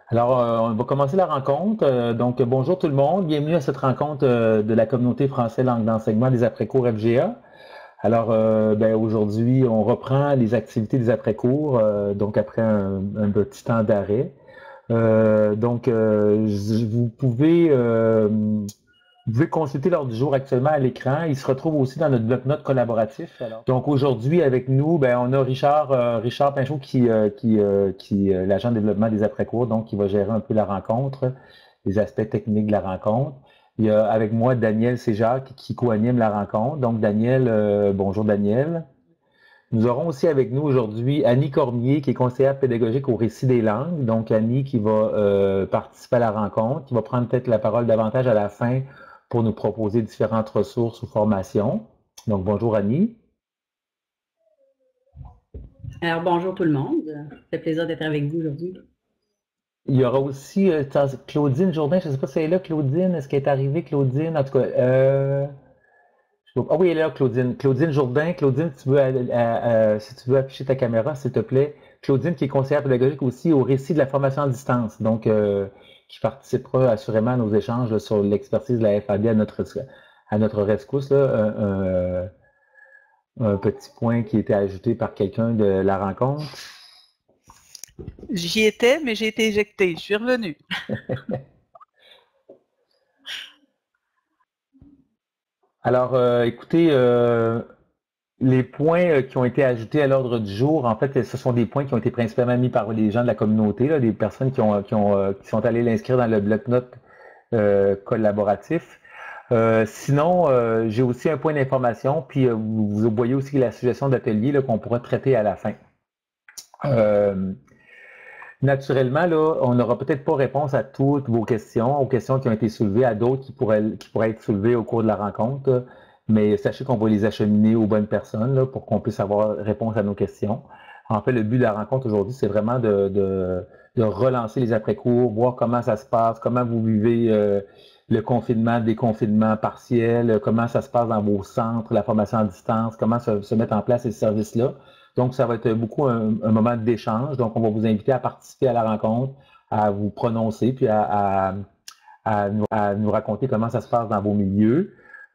Alors, on va commencer la rencontre. Donc, bonjour tout le monde. Bienvenue à cette rencontre de la communauté français langue d'enseignement des après-cours FGA. Alors, aujourd'hui, on reprend les activités des après-cours, donc après un petit temps d'arrêt. Vous pouvez consulter l'ordre du jour actuellement à l'écran. Il se retrouve aussi dans notre bloc-notes collaboratif. Alors, donc aujourd'hui avec nous, on a Richard Pinchot qui est l'agent de développement des après-cours, donc qui va gérer un peu la rencontre, les aspects techniques de la rencontre. Il y a avec moi Daniel Séjac qui co-anime la rencontre. Donc Daniel, bonjour Daniel. Nous aurons aussi avec nous aujourd'hui Annie Cormier, qui est conseillère pédagogique au Récit des langues. Donc, Annie qui va participer à la rencontre, qui va prendre peut-être la parole davantage à la fin pour nous proposer différentes ressources ou formations. Donc, bonjour Annie. Alors, bonjour tout le monde. Ça fait plaisir d'être avec vous aujourd'hui. Il y aura aussi Claudine Jourdain. Je ne sais pas si elle est là, Claudine. Est-ce qu'elle est arrivée, Claudine? En tout cas, ah oui, elle est là, Claudine. Claudine Jourdain. Claudine, si tu veux afficher ta caméra, s'il te plaît. Claudine, qui est conseillère pédagogique aussi au récit de la formation à distance. Donc, qui participera assurément à nos échanges là, sur l'expertise de la FAB à notre rescousse. Là, un petit point qui a été ajouté par quelqu'un de la rencontre. J'y étais, mais j'ai été éjectée. Je suis revenue. Alors, écoutez, les points qui ont été ajoutés à l'ordre du jour, en fait, ce sont des points qui ont été principalement mis par les gens de la communauté, là, des personnes qui sont allées l'inscrire dans le bloc-notes collaboratif. Sinon, j'ai aussi un point d'information, puis vous voyez aussi la suggestion d'atelier qu'on pourra traiter à la fin. Naturellement, là, on n'aura peut-être pas réponse à toutes vos questions, aux questions qui ont été soulevées, à d'autres qui pourraient être soulevées au cours de la rencontre, mais sachez qu'on va les acheminer aux bonnes personnes là, pour qu'on puisse avoir réponse à nos questions. En fait, le but de la rencontre aujourd'hui, c'est vraiment de relancer les après-cours, voir comment ça se passe, comment vous vivez le confinement, déconfinement partiel, comment ça se passe dans vos centres, la formation à distance, comment se mettent en place ces services-là. Donc, ça va être beaucoup un moment d'échange. Donc, on va vous inviter à participer à la rencontre, à vous prononcer, puis à nous raconter comment ça se passe dans vos milieux.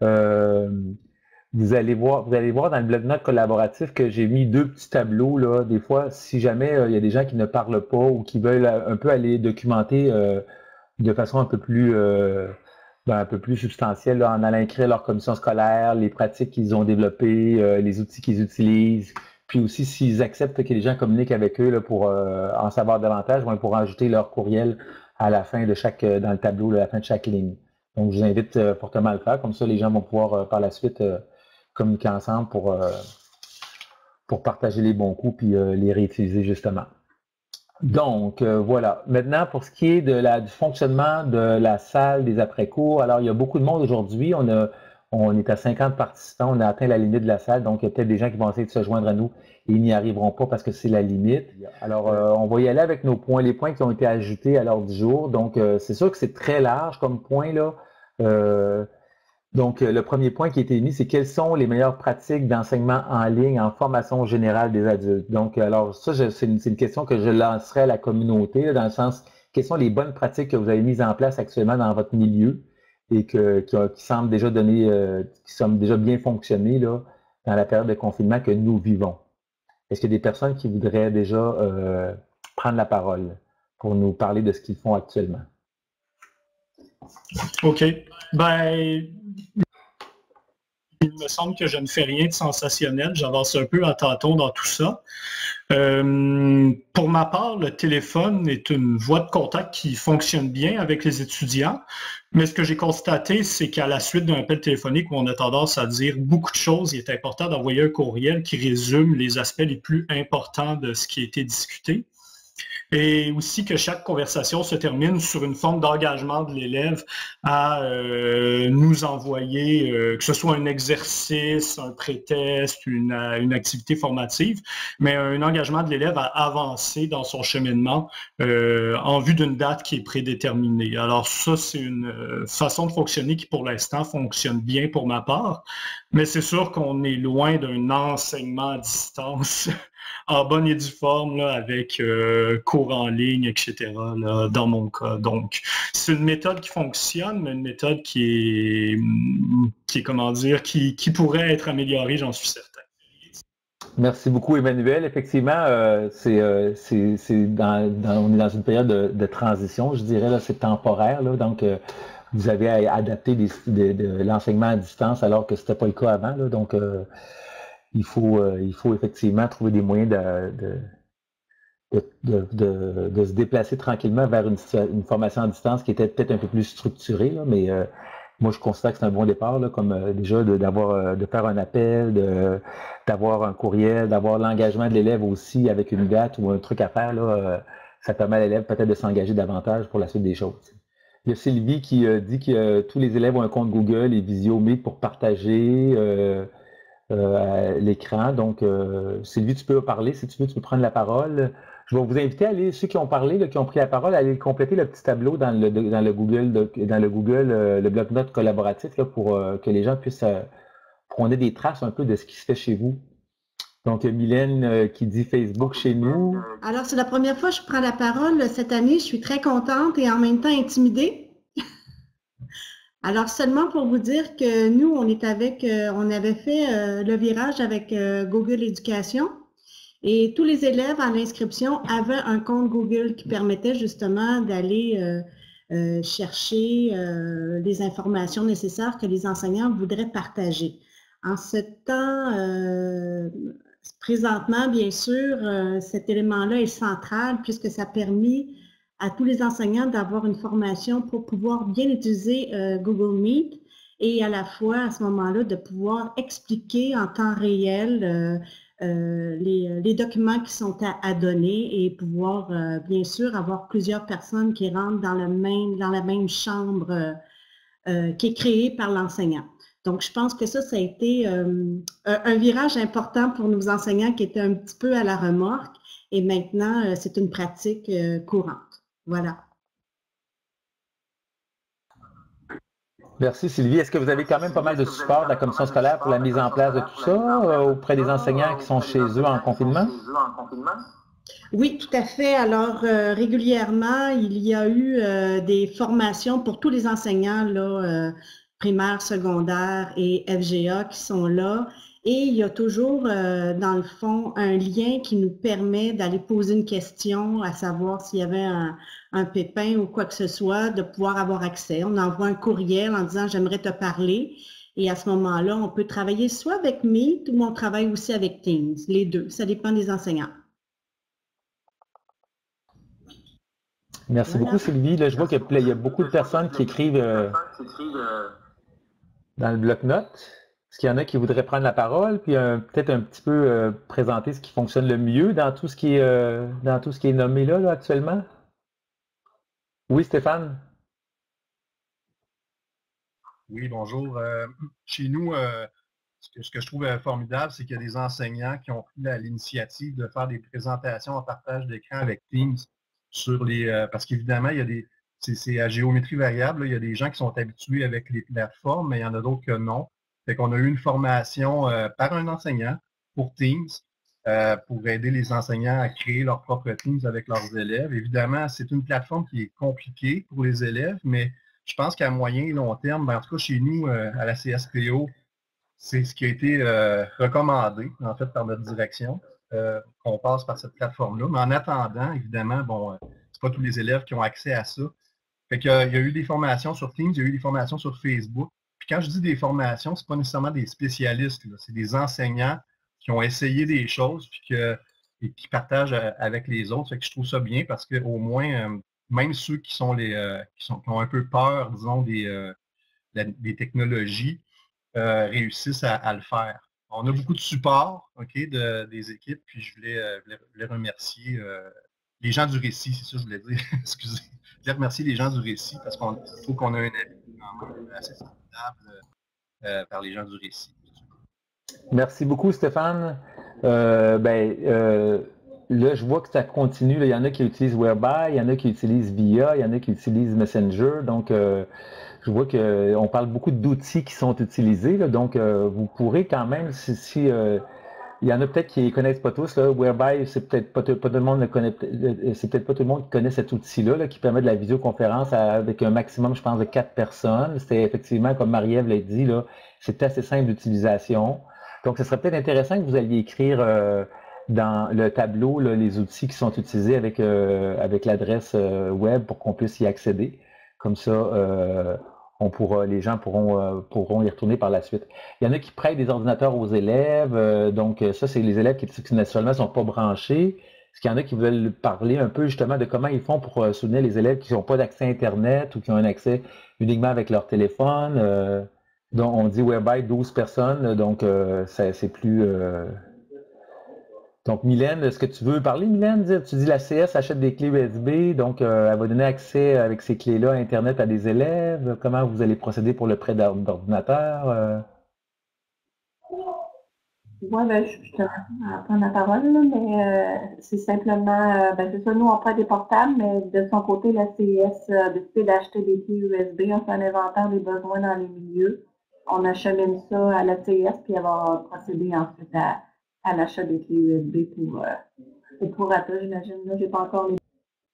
Vous allez voir dans le bloc-notes collaboratif que j'ai mis deux petits tableaux. Là. Des fois, si jamais il y a des gens qui ne parlent pas ou qui veulent un peu aller documenter de façon un peu plus substantielle, là, en allant écrire leur commission scolaire, les pratiques qu'ils ont développées, les outils qu'ils utilisent. Puis aussi, s'ils acceptent que les gens communiquent avec eux là, pour en savoir davantage, ils pourront ajouter leur courriel à la fin de dans le tableau, à la fin de chaque ligne. Donc, je vous invite fortement à le faire. Comme ça, les gens vont pouvoir par la suite communiquer ensemble pour partager les bons coups puis les réutiliser justement. Donc, voilà. Maintenant, pour ce qui est du fonctionnement de la salle des après-cours, alors il y a beaucoup de monde aujourd'hui. On est à 50 participants, on a atteint la limite de la salle, donc il y a peut-être des gens qui vont essayer de se joindre à nous et ils n'y arriveront pas parce que c'est la limite. Alors, on va y aller avec nos points, les points qui ont été ajoutés à l'ordre du jour. Donc, c'est sûr que c'est très large comme point, là. Donc, le premier point qui a été mis, c'est quelles sont les meilleures pratiques d'enseignement en ligne en formation générale des adultes. Donc, alors ça, c'est une question que je lancerai à la communauté, là, dans le sens, quelles sont les bonnes pratiques que vous avez mises en place actuellement dans votre milieu et qui semblent déjà qui semblent déjà bien fonctionner là, dans la période de confinement que nous vivons. Est-ce qu'il y a des personnes qui voudraient déjà prendre la parole pour nous parler de ce qu'ils font actuellement? OK. Il me semble que je ne fais rien de sensationnel. J'avance un peu à tâtons dans tout ça. Pour ma part, le téléphone est une voie de contact qui fonctionne bien avec les étudiants. Mais ce que j'ai constaté, c'est qu'à la suite d'un appel téléphonique où on a tendance à dire beaucoup de choses, il est important d'envoyer un courriel qui résume les aspects les plus importants de ce qui a été discuté. Et aussi que chaque conversation se termine sur une forme d'engagement de l'élève à nous envoyer, que ce soit un exercice, un pré-test, une activité formative, mais un engagement de l'élève à avancer dans son cheminement en vue d'une date qui est prédéterminée. Alors ça, c'est une façon de fonctionner qui, pour l'instant, fonctionne bien pour ma part, mais c'est sûr qu'on est loin d'un enseignement à distance en bonne et due forme là, avec cours en ligne, etc. là, dans mon cas. Donc, c'est une méthode qui fonctionne, mais une méthode qui est comment dire, qui pourrait être améliorée, j'en suis certain. Merci beaucoup, Emmanuel. Effectivement, on est dans une période de transition, je dirais, là, c'est temporaire, là, donc vous avez adapté de l'enseignement à distance alors que c'était pas le cas avant, là, donc il faut effectivement trouver des moyens de se déplacer tranquillement vers une formation à distance qui était peut-être un peu plus structurée, là, mais moi, je considère que c'est un bon départ, là, comme déjà de faire un appel, d'avoir un courriel, d'avoir l'engagement de l'élève aussi avec une date ou un truc à faire. Là, ça permet à l'élève peut-être de s'engager davantage pour la suite des choses. Il y a Sylvie qui dit que tous les élèves ont un compte Google et Visio Meet pour partager l'écran. Donc, Sylvie, tu peux parler si tu veux, tu peux prendre la parole. Je vais vous inviter à aller, ceux qui ont parlé, là, qui ont pris la parole, à aller compléter le petit tableau dans le Google, le bloc-notes collaboratif, là, pour que les gens puissent prendre des traces un peu de ce qui se fait chez vous. Donc, Mylène qui dit Facebook chez nous. Alors, c'est la première fois que je prends la parole cette année. Je suis très contente et en même temps intimidée. Alors, seulement pour vous dire que nous, on avait fait le virage avec Google Éducation. Et tous les élèves à l'inscription avaient un compte Google qui permettait justement d'aller chercher les informations nécessaires que les enseignants voudraient partager. En ce temps, présentement, bien sûr, cet élément-là est central puisque ça a permis à tous les enseignants d'avoir une formation pour pouvoir bien utiliser Google Meet et à la fois, à ce moment-là, de pouvoir expliquer en temps réel les documents qui sont à donner et pouvoir, bien sûr, avoir plusieurs personnes qui rentrent dans la même chambre qui est créée par l'enseignant. Donc, je pense que ça a été un virage important pour nos enseignants qui étaient un petit peu à la remorque et maintenant, c'est une pratique courante. Voilà. Merci Sylvie. Est-ce que vous avez quand même pas mal de support de la commission scolaire pour la mise en place de tout ça auprès des enseignants qui sont chez eux en confinement? Oui, tout à fait. Alors, régulièrement, il y a eu des formations pour tous les enseignants là, primaires, secondaires et FGA qui sont là. Et il y a toujours, dans le fond, un lien qui nous permet d'aller poser une question, à savoir s'il y avait un pépin ou quoi que ce soit, de pouvoir avoir accès. On envoie un courriel en disant « j'aimerais te parler ». Et à ce moment-là, on peut travailler soit avec Meet ou on travaille aussi avec Teams, les deux. Ça dépend des enseignants. Merci beaucoup Sylvie. Là, je vois qu'il y a beaucoup de personnes qui écrivent dans le bloc-notes. Est-ce qu'il y en a qui voudraient prendre la parole, puis peut-être un petit peu présenter ce qui fonctionne le mieux dans tout ce qui est nommé là actuellement? Oui, Stéphane? Oui, bonjour. Chez nous, ce que je trouve formidable, c'est qu'il y a des enseignants qui ont pris l'initiative de faire des présentations en partage d'écran avec Teams sur parce qu'évidemment, c'est à géométrie variable. Là, il y a des gens qui sont habitués avec les plateformes, mais il y en a d'autres que non. Fait qu'on a eu une formation par un enseignant pour Teams, pour aider les enseignants à créer leur propre Teams avec leurs élèves. Évidemment, c'est une plateforme qui est compliquée pour les élèves, mais je pense qu'à moyen et long terme, en tout cas chez nous, à la CSPO, c'est ce qui a été recommandé, en fait, par notre direction, qu'on passe par cette plateforme-là. Mais en attendant, évidemment, bon, c'est pas tous les élèves qui ont accès à ça. Fait qu'il y a eu des formations sur Teams, il y a eu des formations sur Facebook. Puis quand je dis des formations, c'est pas nécessairement des spécialistes, c'est des enseignants qui ont essayé des choses et qui partagent avec les autres. Fait que je trouve ça bien parce qu'au moins, même ceux qui sont qui ont un peu peur, disons, des technologies, réussissent à le faire. On a beaucoup de support, des équipes, puis je voulais remercier les gens du récit, c'est ça que je voulais dire, excusez. Je voulais remercier les gens du récit parce qu'on trouve qu'on a un avis quand même assez formidable par les gens du récit. Merci beaucoup, Stéphane. Là, je vois que ça continue. Là. Il y en a qui utilisent Whereby, il y en a qui utilisent VIA, il y en a qui utilisent Messenger. Donc, je vois qu'on parle beaucoup d'outils qui sont utilisés. Là. Donc, vous pourrez quand même, si Il y en a peut-être qui ne connaissent pas tous, là. Whereby, c'est peut-être pas tout le monde c'est peut-être pas tout le monde qui connaît cet outil-là, là, qui permet de la visioconférence avec un maximum, je pense, de 4 personnes. C'est effectivement, comme Marie-Ève l'a dit, là, c'est assez simple d'utilisation. Donc, ce serait peut-être intéressant que vous alliez écrire dans le tableau là, les outils qui sont utilisés avec l'adresse web pour qu'on puisse y accéder. Comme ça, les gens pourront y retourner par la suite. Il y en a qui prêtent des ordinateurs aux élèves, donc ça, c'est les élèves qui naturellement ne sont pas branchés. Est-ce qu'il y en a qui veulent parler un peu justement de comment ils font pour soutenir les élèves qui n'ont pas d'accès Internet ou qui ont un accès uniquement avec leur téléphone? Donc, on dit whereby 12 personnes, donc c'est plus... Donc, Mylène, est-ce que tu veux parler, Mylène? Tu dis la CS achète des clés USB, donc elle va donner accès avec ces clés-là à Internet à des élèves. Comment vous allez procéder pour le prêt d'ordinateur? Oui, ben, je te prendre la parole, là, mais c'est simplement, c'est ça, nous on prête des portables, mais de son côté, la CIS a décidé d'acheter des clés USB, on fait un inventaire des besoins dans les milieux. On achemine ça à la CIS, puis elle va procéder ensuite à l'achat des clés USB pour Rata, j'imagine. Là, j'ai pas encore les...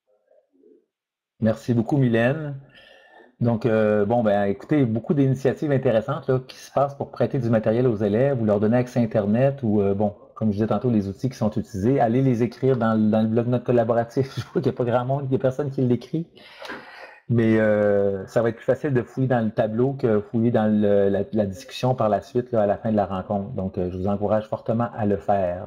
Merci beaucoup, Mylène. Donc, écoutez, beaucoup d'initiatives intéressantes là, qui se passent pour prêter du matériel aux élèves ou leur donner accès Internet ou, comme je disais tantôt, les outils qui sont utilisés. Allez les écrire dans le blog Notes collaboratif. Je vois qu'il n'y a pas grand monde, il n'y a personne qui l'écrit. Mais ça va être plus facile de fouiller dans le tableau que fouiller dans la discussion par la suite là, à la fin de la rencontre. Donc, je vous encourage fortement à le faire.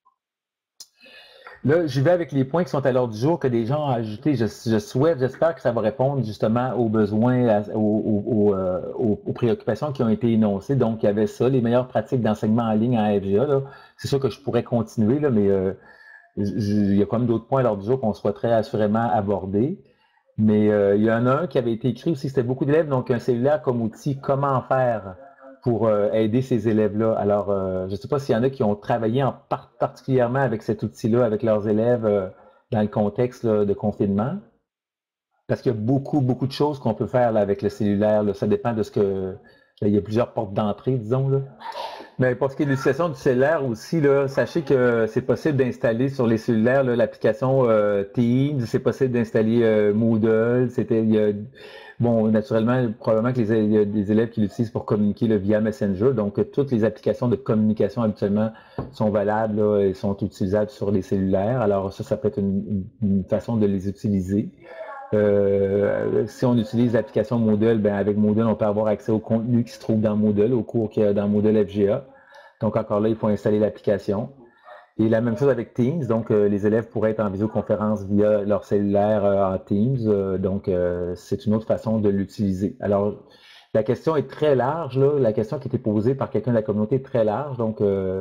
Là, j'y vais avec les points qui sont à l'ordre du jour que des gens ont ajoutés. J'espère que ça va répondre justement aux besoins, aux préoccupations qui ont été énoncées. Donc, il y avait ça, les meilleures pratiques d'enseignement en ligne en FGA. C'est sûr que je pourrais continuer, là, mais il y a quand même d'autres points à l'ordre du jour qu'on souhaiterait assurément aborder. Mais il y en a un qui avait été écrit aussi, c'était beaucoup d'élèves, donc un cellulaire comme outil, comment faire pour aider ces élèves-là. Alors, je ne sais pas s'il y en a qui ont travaillé particulièrement avec cet outil-là, avec leurs élèves dans le contexte là, de confinement. Parce qu'il y a beaucoup, beaucoup de choses qu'on peut faire là, avec le cellulaire. Là. Ça dépend de ce que... Là, il y a plusieurs portes d'entrée, disons. Là. Mais pour ce qui est de l'utilisation du cellulaire aussi, là, sachez que c'est possible d'installer sur les cellulaires l'application Teams, c'est possible d'installer Moodle. Naturellement, probablement qu'il y a des élèves qui l'utilisent pour communiquer là, via Messenger. Donc, toutes les applications de communication habituellement sont valables là, et sont utilisables sur les cellulaires. Alors, ça peut être une façon de les utiliser. Si on utilise l'application Moodle, avec Moodle, on peut avoir accès au contenu qui se trouve dans Moodle, au cours qu'il y a dans Moodle FGA. Donc encore là, il faut installer l'application. Et la même chose avec Teams, donc les élèves pourraient être en visioconférence via leur cellulaire en Teams, donc c'est une autre façon de l'utiliser. Alors, la question est très large, là. La question qui a été posée par quelqu'un de la communauté est très large, donc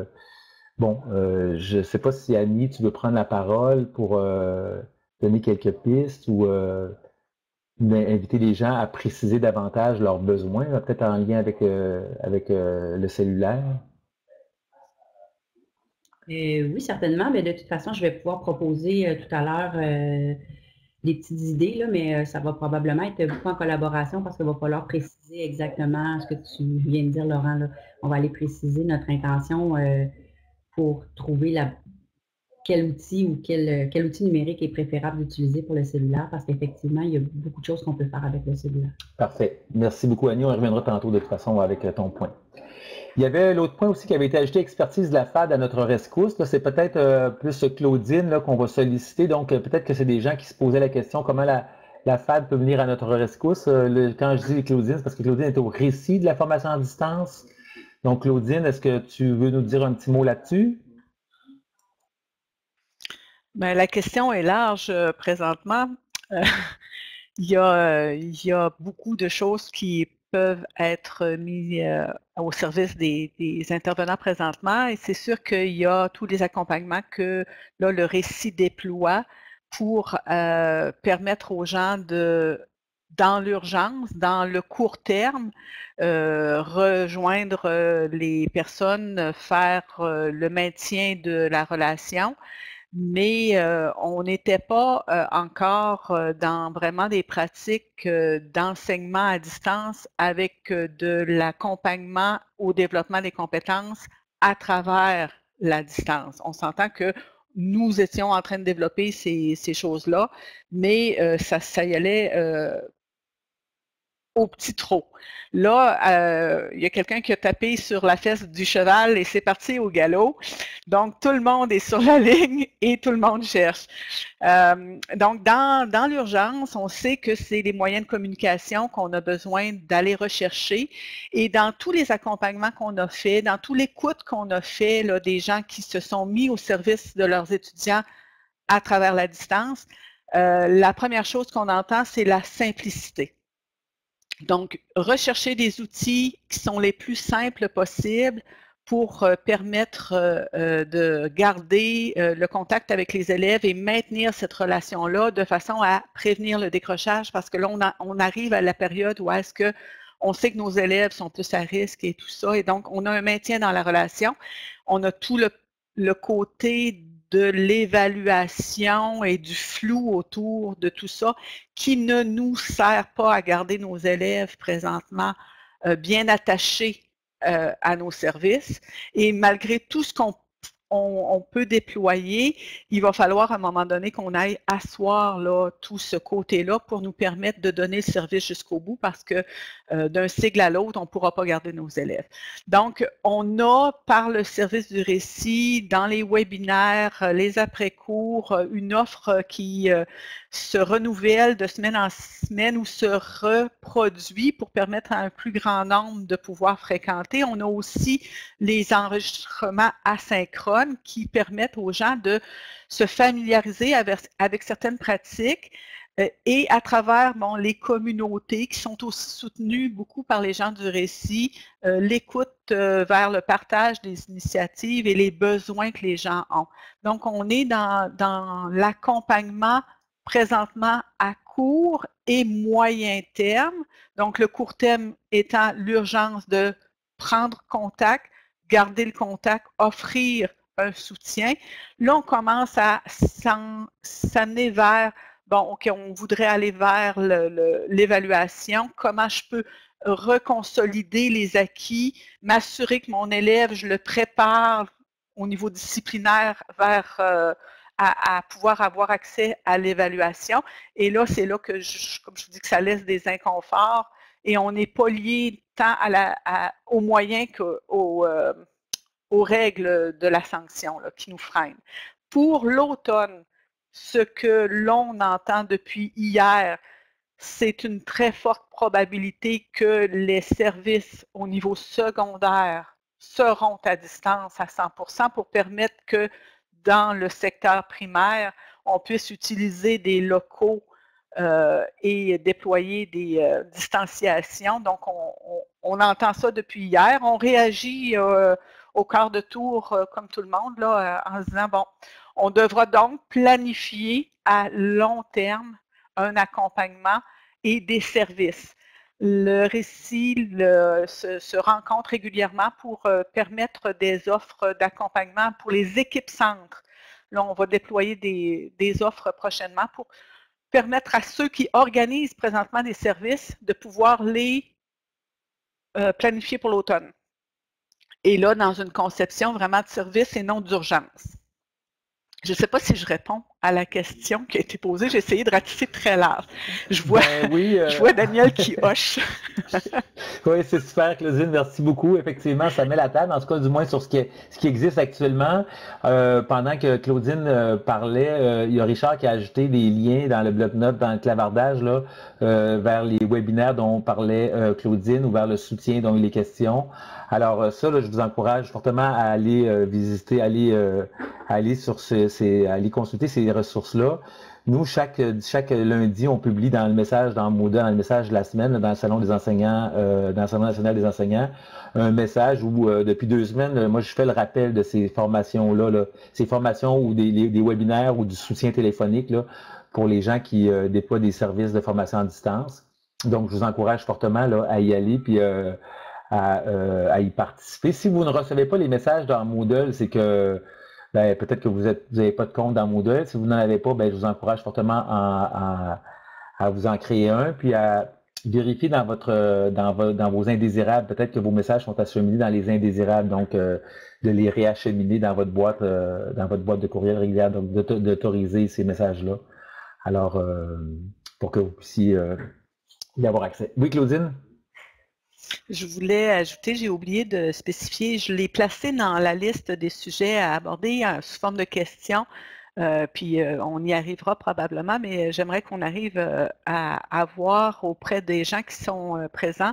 je ne sais pas si Annie, tu veux prendre la parole pour donner quelques pistes ou inviter les gens à préciser davantage leurs besoins, peut-être en lien avec le cellulaire. Oui, certainement. Mais de toute façon, je vais pouvoir proposer tout à l'heure des petites idées, là, mais ça va probablement être beaucoup en collaboration parce qu'il va falloir préciser exactement ce que tu viens de dire, Laurent. Là. On va aller préciser notre intention pour trouver quel outil ou quel outil numérique est préférable d'utiliser pour le cellulaire parce qu'effectivement, il y a beaucoup de choses qu'on peut faire avec le cellulaire. Parfait. Merci beaucoup, Annie. On reviendra tantôt de toute façon avec ton point. Il y avait l'autre point aussi qui avait été ajouté, expertise de la FAD à notre rescousse. C'est peut-être plus Claudine qu'on va solliciter. Donc, peut-être que c'est des gens qui se posaient la question comment la FAD peut venir à notre rescousse. Quand je dis Claudine, c'est parce que Claudine est au récit de la formation à distance. Donc, Claudine, est-ce que tu veux nous dire un petit mot là-dessus? Ben, la question est large présentement. Il y a beaucoup de choses qui peuvent être mises au service des intervenants présentement et c'est sûr qu'il y a tous les accompagnements que là, le récit déploie pour permettre aux gens dans l'urgence, dans le court terme, rejoindre les personnes, faire le maintien de la relation. Mais on n'était pas encore dans vraiment des pratiques d'enseignement à distance avec de l'accompagnement au développement des compétences à travers la distance. On s'entend que nous étions en train de développer ces choses-là, mais ça y allait au petit trot. Là, il y a quelqu'un qui a tapé sur la fesse du cheval et c'est parti au galop. Donc, tout le monde est sur la ligne et tout le monde cherche. Donc, dans l'urgence, on sait que c'est les moyens de communication qu'on a besoin d'aller rechercher. Et dans tous les accompagnements qu'on a fait, dans toute l'écoute qu'on a fait là, des gens qui se sont mis au service de leurs étudiants à travers la distance, la première chose qu'on entend, c'est la simplicité. Donc, rechercher des outils qui sont les plus simples possibles pour permettre de garder le contact avec les élèves et maintenir cette relation-là de façon à prévenir le décrochage parce que là, on arrive à la période où est-ce que on sait que nos élèves sont plus à risque et tout ça, et donc on a un maintien dans la relation. On a tout le côté de l'évaluation et du flou autour de tout ça qui ne nous sert pas à garder nos élèves présentement bien attachés à nos services. Et malgré tout ce qu'on peut déployer, il va falloir à un moment donné qu'on aille asseoir là, tout ce côté-là pour nous permettre de donner le service jusqu'au bout parce que d'un cycle à l'autre, on ne pourra pas garder nos élèves. Donc, on a par le service du récit, dans les webinaires, les après-cours, une offre qui se renouvelle de semaine en semaine ou se reproduit pour permettre à un plus grand nombre de pouvoir fréquenter. On a aussi les enregistrements asynchrones qui permettent aux gens de se familiariser avec certaines pratiques et à travers les communautés qui sont aussi soutenues beaucoup par les gens du récit, l'écoute vers le partage des initiatives et les besoins que les gens ont. Donc, on est dans l'accompagnement présentement à court et moyen terme. Donc, le court terme étant l'urgence de prendre contact, garder le contact, offrir un soutien. Là, on commence à s'amener vers, bon, OK, on voudrait aller vers l'évaluation. Comment je peux reconsolider les acquis, m'assurer que mon élève, je le prépare au niveau disciplinaire vers à pouvoir avoir accès à l'évaluation. Et là, c'est là que, comme je vous dis, que ça laisse des inconforts et on n'est pas lié tant aux moyens qu'aux règles de la sanction là, qui nous freinent. Pour l'automne, ce que l'on entend depuis hier, c'est une très forte probabilité que les services au niveau secondaire seront à distance à 100% pour permettre que dans le secteur primaire, on puisse utiliser des locaux et déployer des distanciations. Donc, on entend ça depuis hier. On réagit au quart de tour, comme tout le monde, là, en se disant, bon, on devra donc planifier à long terme un accompagnement et des services. Le récit se rencontre régulièrement pour permettre des offres d'accompagnement pour les équipes centres. Là, on va déployer des offres prochainement pour permettre à ceux qui organisent présentement des services de pouvoir les planifier pour l'automne. Et là, dans une conception vraiment de service et non d'urgence. Je ne sais pas si je réponds à la question qui a été posée. J'ai essayé de ratisser très large. Je vois, je vois Daniel qui hoche. Oui, c'est super, Claudine. Merci beaucoup. Effectivement, ça met la table, en tout cas, du moins sur ce qui existe actuellement. Pendant que Claudine parlait, il y a Richard qui a ajouté des liens dans le bloc-notes, dans le clavardage, là, vers les webinaires dont parlait Claudine ou vers le soutien dont il est question. Alors ça, là, je vous encourage fortement à aller visiter, aller sur aller consulter ces ressources-là. Nous, chaque lundi, on publie dans le message, dans Moodle, dans le message de la semaine, dans le Salon des enseignants, dans le Salon national des enseignants, un message où, depuis 2 semaines, moi, je fais le rappel de ces formations-là, là, ces formations ou des webinaires ou du soutien téléphonique là, pour les gens qui déploient des services de formation à distance. Donc, je vous encourage fortement là, à y aller puis à y participer. Si vous ne recevez pas les messages dans Moodle, c'est que peut-être que vous n'avez pas de compte dans Moodle. Si vous n'en avez pas, je vous encourage fortement à vous en créer un, puis à vérifiez dans dans vos indésirables, peut-être que vos messages sont acheminés dans les indésirables, donc de les réacheminer dans votre boîte de courriel régulière, donc d'autoriser ces messages-là. Alors, pour que vous puissiez y avoir accès. Oui, Claudine? Je voulais ajouter, j'ai oublié de spécifier, je l'ai placé dans la liste des sujets à aborder sous forme de questions, puis on y arrivera probablement, mais j'aimerais qu'on arrive à voir auprès des gens qui sont présents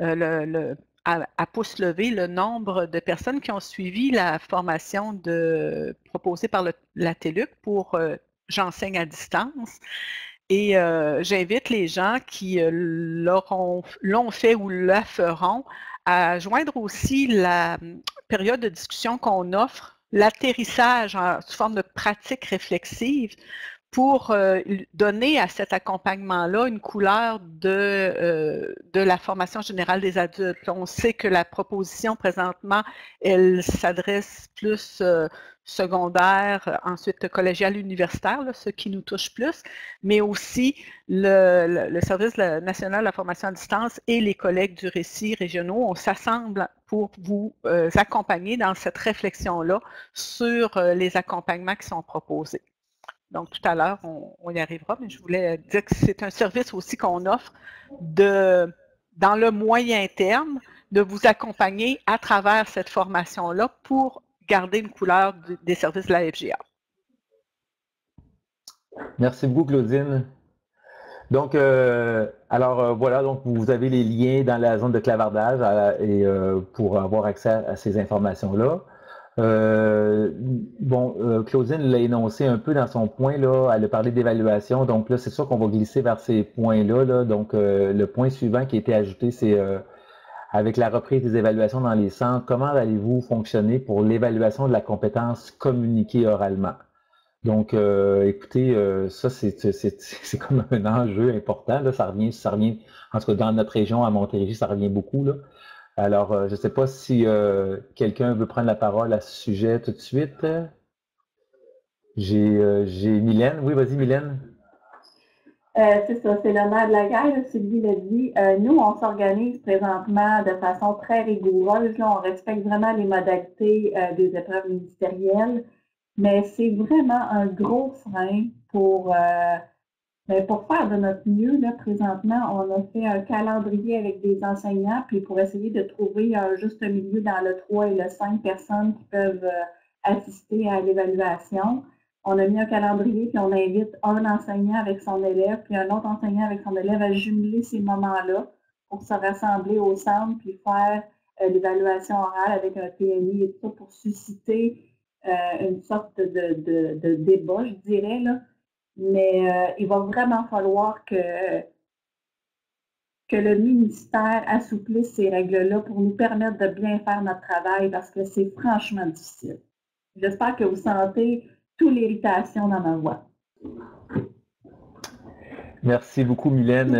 à pouce levé le nombre de personnes qui ont suivi la formation proposée par la TELUC pour J'enseigne à distance. Et j'invite les gens qui l'ont fait ou la feront à joindre aussi la période de discussion qu'on offre, l'atterrissage sous forme de pratique réflexive pour donner à cet accompagnement-là une couleur de la formation générale des adultes. On sait que la proposition présentement, elle s'adresse plus secondaire, ensuite collégial, universitaire, là, ce qui nous touche plus, mais aussi le Service national de la formation à distance et les collègues du récit régionaux, on s'assemble pour vous accompagner dans cette réflexion-là sur les accompagnements qui sont proposés. Donc, tout à l'heure, on y arrivera, mais je voulais dire que c'est un service aussi qu'on offre dans le moyen terme, de vous accompagner à travers cette formation-là pour garder une couleur des services de la FGA. Merci beaucoup, Claudine. Donc, voilà, donc vous avez les liens dans la zone de clavardage pour avoir accès à ces informations-là. Claudine l'a énoncé un peu dans son point, là, elle a parlé d'évaluation, donc là, c'est sûr qu'on va glisser vers ces points-là, là. Donc, le point suivant qui a été ajouté, c'est avec la reprise des évaluations dans les centres, comment allez-vous fonctionner pour l'évaluation de la compétence communiquée oralement? Donc, écoutez, ça, c'est comme un enjeu important, là, ça revient, en tout cas, dans notre région, à Montérégie, ça revient beaucoup, là. Alors, je ne sais pas si quelqu'un veut prendre la parole à ce sujet tout de suite. J'ai Mylène. Oui, vas-y, Mylène. C'est ça, c'est l'honneur de la guerre, Sylvie l'a dit. Nous, on s'organise présentement de façon très rigoureuse. Là, on respecte vraiment les modalités des épreuves ministérielles, mais c'est vraiment un gros frein pour faire de notre mieux. Là, présentement, on a fait un calendrier avec des enseignants, puis pour essayer de trouver un juste milieu dans le 3 et le 5 personnes qui peuvent assister à l'évaluation. On a mis un calendrier, puis on invite un enseignant avec son élève, puis un autre enseignant avec son élève à jumeler ces moments-là pour se rassembler au centre, puis faire l'évaluation orale avec un TNI et tout ça pour susciter une sorte de débat, je dirais, là. Mais il va vraiment falloir que le ministère assouplisse ces règles-là pour nous permettre de bien faire notre travail parce que c'est franchement difficile. J'espère que vous sentez toute l'irritation dans ma voix. Merci beaucoup, Mylène.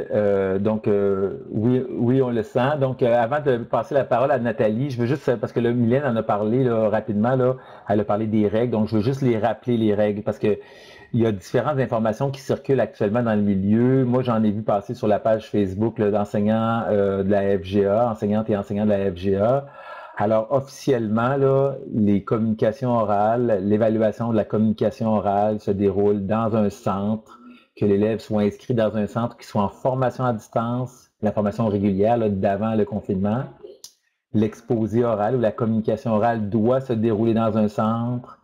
Oui, on le sent. Donc, avant de passer la parole à Nathalie, je veux juste, parce que là, Mylène en a parlé là, rapidement, là, elle a parlé des règles, donc je veux juste les rappeler, les règles, parce que il y a différentes informations qui circulent actuellement dans le milieu. Moi, j'en ai vu passer sur la page Facebook d'enseignants de la FGA, enseignantes et enseignants de la FGA. Alors, officiellement, là, les communications orales, l'évaluation de la communication orale se déroule dans un centre, que l'élève soit inscrit dans un centre qui soit en formation à distance, la formation régulière d'avant le confinement. L'exposé oral ou la communication orale doit se dérouler dans un centre.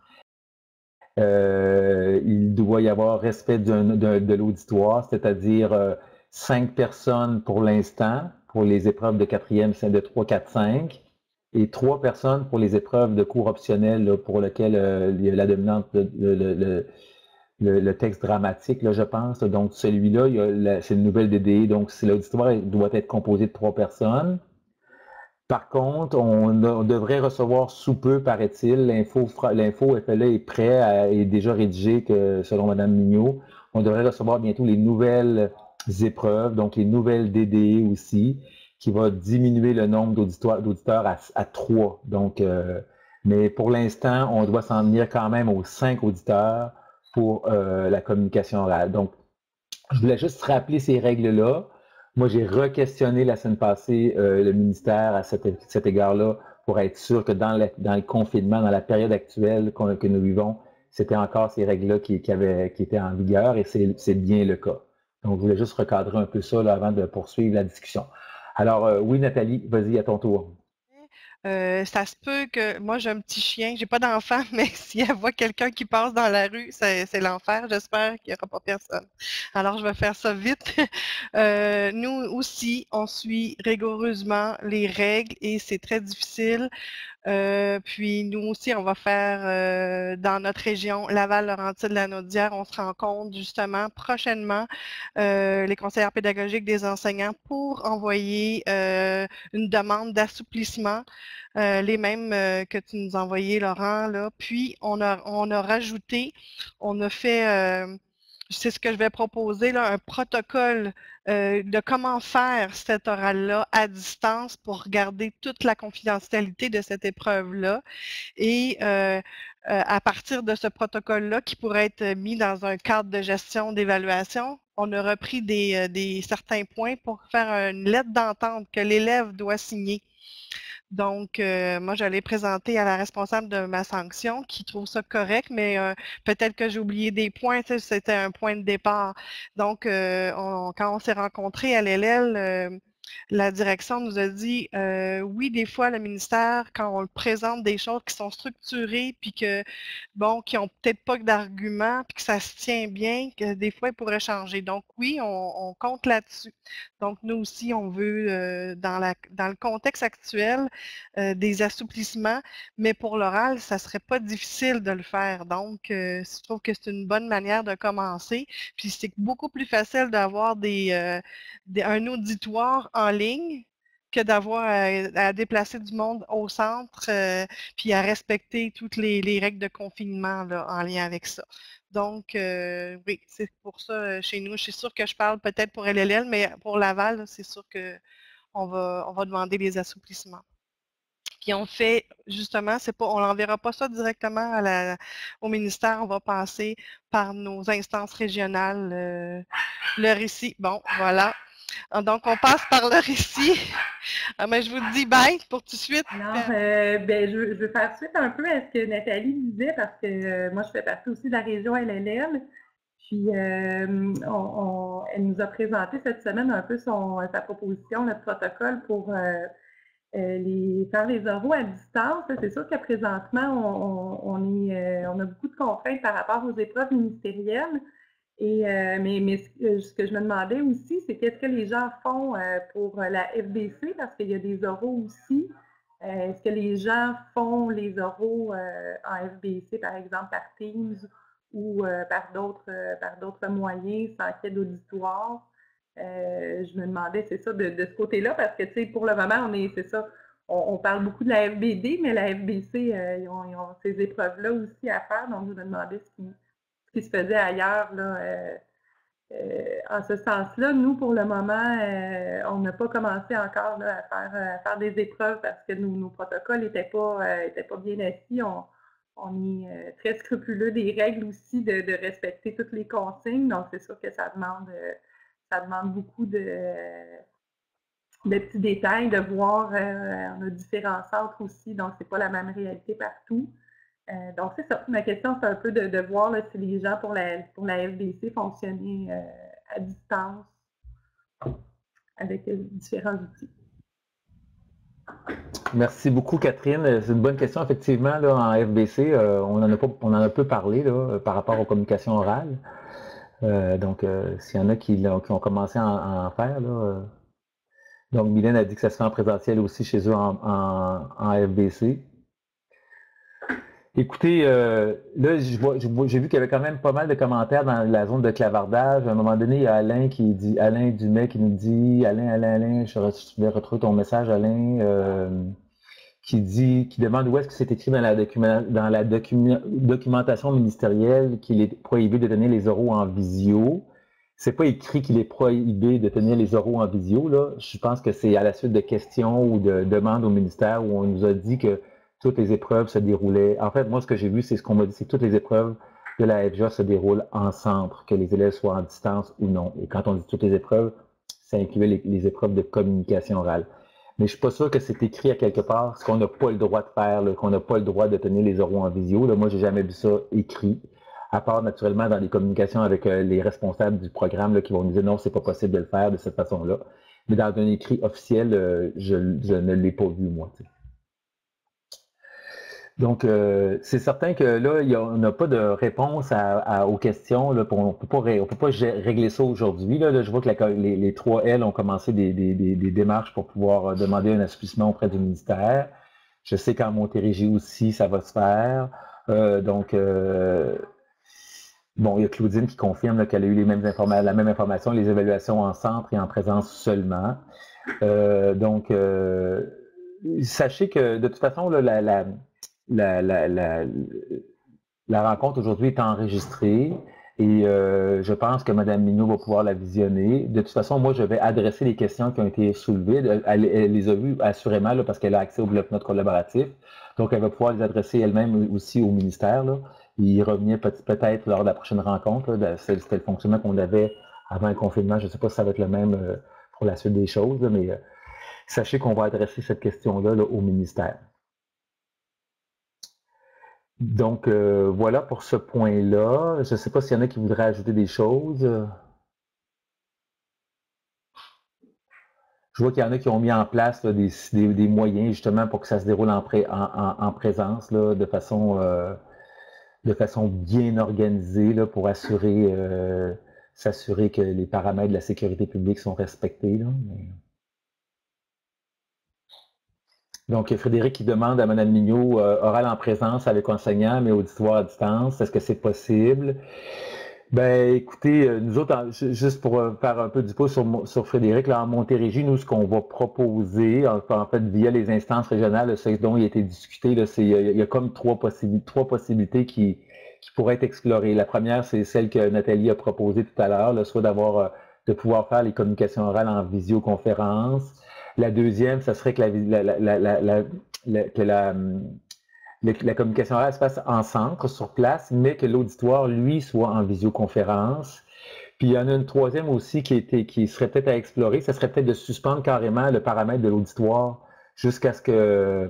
Il doit y avoir respect de l'auditoire, c'est-à-dire 5 personnes pour l'instant, pour les épreuves de 4e, de 3, 4, 5, et 3 personnes pour les épreuves de cours optionnels là, pour lesquelles il y a la dominante, le texte dramatique, là, je pense. Donc, celui-là, c'est une nouvelle DDE, donc l'auditoire doit être composé de 3 personnes. Par contre, on devrait recevoir sous peu, paraît-il, l'info FLE est prêt, est déjà rédigé selon Mme Mignot. On devrait recevoir bientôt les nouvelles épreuves, donc les nouvelles DDE aussi, qui va diminuer le nombre d'auditeurs à 3. Donc, mais pour l'instant, on doit s'en tenir quand même aux 5 auditeurs pour la communication orale. Donc, je voulais juste rappeler ces règles-là Moi, j'ai re-questionné la semaine passée le ministère à cet égard-là pour être sûr que dans le confinement, dans la période actuelle que nous vivons, c'était encore ces règles-là qui étaient en vigueur et c'est bien le cas. Donc, je voulais juste recadrer un peu ça là, avant de poursuivre la discussion. Alors, oui, Nathalie, vas-y, à ton tour. Ça se peut que moi j'ai un petit chien, j'ai pas d'enfant, mais si elle voit quelqu'un qui passe dans la rue, c'est l'enfer. J'espère qu'il n'y aura pas personne. Alors je vais faire ça vite. Nous aussi, on suit rigoureusement les règles et c'est très difficile. Puis nous aussi, on va faire dans notre région, Laval-Laurentides-Lanaudière, on se rencontre justement prochainement les conseillères pédagogiques des enseignants pour envoyer une demande d'assouplissement, les mêmes que tu nous as envoyés, Laurent, là. Puis on a rajouté, on a fait c'est ce que je vais proposer, là, un protocole de comment faire cette orale-là à distance pour garder toute la confidentialité de cette épreuve-là. Et à partir de ce protocole-là, qui pourrait être mis dans un cadre de gestion d'évaluation, on a repris certains points pour faire une lettre d'entente que l'élève doit signer. Donc, moi, j'allais présenter à la responsable de ma sanction qui trouve ça correct, mais peut-être que j'ai oublié des points, c'était un point de départ. Donc, quand on s'est rencontrés à l'ELEL, la direction nous a dit, oui, des fois, le ministère, quand on présente des choses qui sont structurées, puis que, bon, qui n'ont peut-être pas d'arguments, puis que ça se tient bien, que des fois, ils pourraient changer. Donc, oui, on compte là-dessus. Donc, nous aussi, on veut, dans le contexte actuel, des assouplissements, mais pour l'oral, ça serait pas difficile de le faire. Donc, je trouve que c'est une bonne manière de commencer. Puis, c'est beaucoup plus facile d'avoir un auditoire en ligne que d'avoir à déplacer du monde au centre puis à respecter toutes les règles de confinement là, en lien avec ça. Donc, oui, c'est pour ça chez nous. Je suis sûre que je parle peut-être pour LLL, mais pour Laval, c'est sûr qu'on va demander les assouplissements. Puis on fait, justement, on n'enverra pas ça directement au ministère, on va passer par nos instances régionales. Le récit, bon, voilà. Donc, on passe par le récit. Mais je vous dis bye pour tout de suite. Non, je veux faire suite un peu à ce que Nathalie disait parce que moi, je fais partie aussi de la région LLL. Puis, elle nous a présenté cette semaine un peu sa proposition, notre protocole pour faire les oraux à distance. C'est sûr que présentement, on a beaucoup de contraintes par rapport aux épreuves ministérielles. Mais ce que je me demandais aussi, c'est qu'est-ce que les gens font pour la FBC, parce qu'il y a des oraux aussi. Est-ce que les gens font les oraux en FBC, par exemple, par Teams ou par d'autres moyens, sans qu'il y ait d'auditoire? Je me demandais, c'est ça, de ce côté-là, parce que, tu sais, pour le moment, c'est ça, on parle beaucoup de la FBD, mais la FBC, ils ont ces épreuves-là aussi à faire, donc je me demandais ce qui se faisait ailleurs, là, en ce sens-là. Nous, pour le moment, on n'a pas commencé encore là, à faire des épreuves parce que nos protocoles n'étaient pas bien assis. On est très scrupuleux des règles aussi de respecter toutes les consignes. Donc, c'est sûr que ça demande beaucoup de petits détails, de voir, on a différents centres aussi, donc c'est pas la même réalité partout. Donc, c'est ça. Ma question, c'est un peu de voir là, si les gens pour la FBC fonctionnaient à distance avec différents outils. Merci beaucoup, Catherine. C'est une bonne question, effectivement, là, en FBC. On en a peu parlé là, par rapport aux communications orales. Donc, s'il y en a qui ont commencé à en faire, là. Donc, Mylène a dit que ça se fait en présentiel aussi chez eux en FBC. Écoutez, là, j'ai vu qu'il y avait quand même pas mal de commentaires dans la zone de clavardage. À un moment donné, il y a Alain Dumais qui nous dit, Alain, je vais retrouver ton message, Alain, qui demande où est-ce que c'est écrit dans la documentation ministérielle qu'il est prohibé de tenir les oraux en visio. C'est pas écrit qu'il est prohibé de tenir les oraux en visio, là. Je pense que c'est à la suite de questions ou de demandes au ministère où on nous a dit que toutes les épreuves se déroulaient. En fait, moi, ce que j'ai vu, c'est ce qu'on m'a dit, c'est que toutes les épreuves de la FJA se déroulent en centre, que les élèves soient en distance ou non. Et quand on dit toutes les épreuves, ça incluait les épreuves de communication orale. Mais je suis pas sûr que c'est écrit à quelque part, ce qu'on n'a pas le droit de faire, qu'on n'a pas le droit de tenir les oraux en visio. Là, moi, j'ai jamais vu ça écrit, à part naturellement dans les communications avec les responsables du programme là, qui vont nous dire non, c'est pas possible de le faire de cette façon-là. Mais dans un écrit officiel, je ne l'ai pas vu, moi. T'sais. Donc, c'est certain que là, on n'a pas de réponse aux questions. Là, on peut pas régler ça aujourd'hui. Là, je vois que les 3L ont commencé des démarches pour pouvoir demander un assouplissement auprès du ministère. Je sais qu'en Montérégie aussi, ça va se faire. Bon, il y a Claudine qui confirme qu'elle a eu la même information, les évaluations en centre et en présence seulement. Sachez que de toute façon, là, la rencontre aujourd'hui est enregistrée et je pense que Mme Mignot va pouvoir la visionner. De toute façon, moi, je vais adresser les questions qui ont été soulevées. Elle les a vues assurément là, parce qu'elle a accès au bloc-notes collaboratif. Donc, elle va pouvoir les adresser elle-même aussi au ministère. Là. Il revenait peut-être lors de la prochaine rencontre. C'était le fonctionnement qu'on avait avant le confinement. Je ne sais pas si ça va être le même pour la suite des choses, là, mais sachez qu'on va adresser cette question-là là, au ministère. Donc, voilà pour ce point-là. Je ne sais pas s'il y en a qui voudraient ajouter des choses. Je vois qu'il y en a qui ont mis en place là, des moyens justement pour que ça se déroule en présence là, de façon bien organisée là, pour s'assurer que les paramètres de la sécurité publique sont respectés. Là. Donc, Frédéric qui demande à Mme Mignot, oral en présence avec enseignant, mais auditoire à distance, est-ce que c'est possible? Ben, écoutez, nous autres, juste pour faire un peu du pouce sur Frédéric, là, en Montérégie, nous, ce qu'on va proposer, en fait, via les instances régionales, ce dont il a été discuté, là, il y a comme trois possibilités qui pourraient être explorées. La première, c'est celle que Nathalie a proposée tout à l'heure, soit de pouvoir faire les communications orales en visioconférence. La deuxième, ce serait que la communication orale se fasse en centre, sur place, mais que l'auditoire, lui, soit en visioconférence. Puis il y en a une troisième aussi qui serait peut-être à explorer, ce serait peut-être de suspendre carrément le paramètre de l'auditoire jusqu'à ce que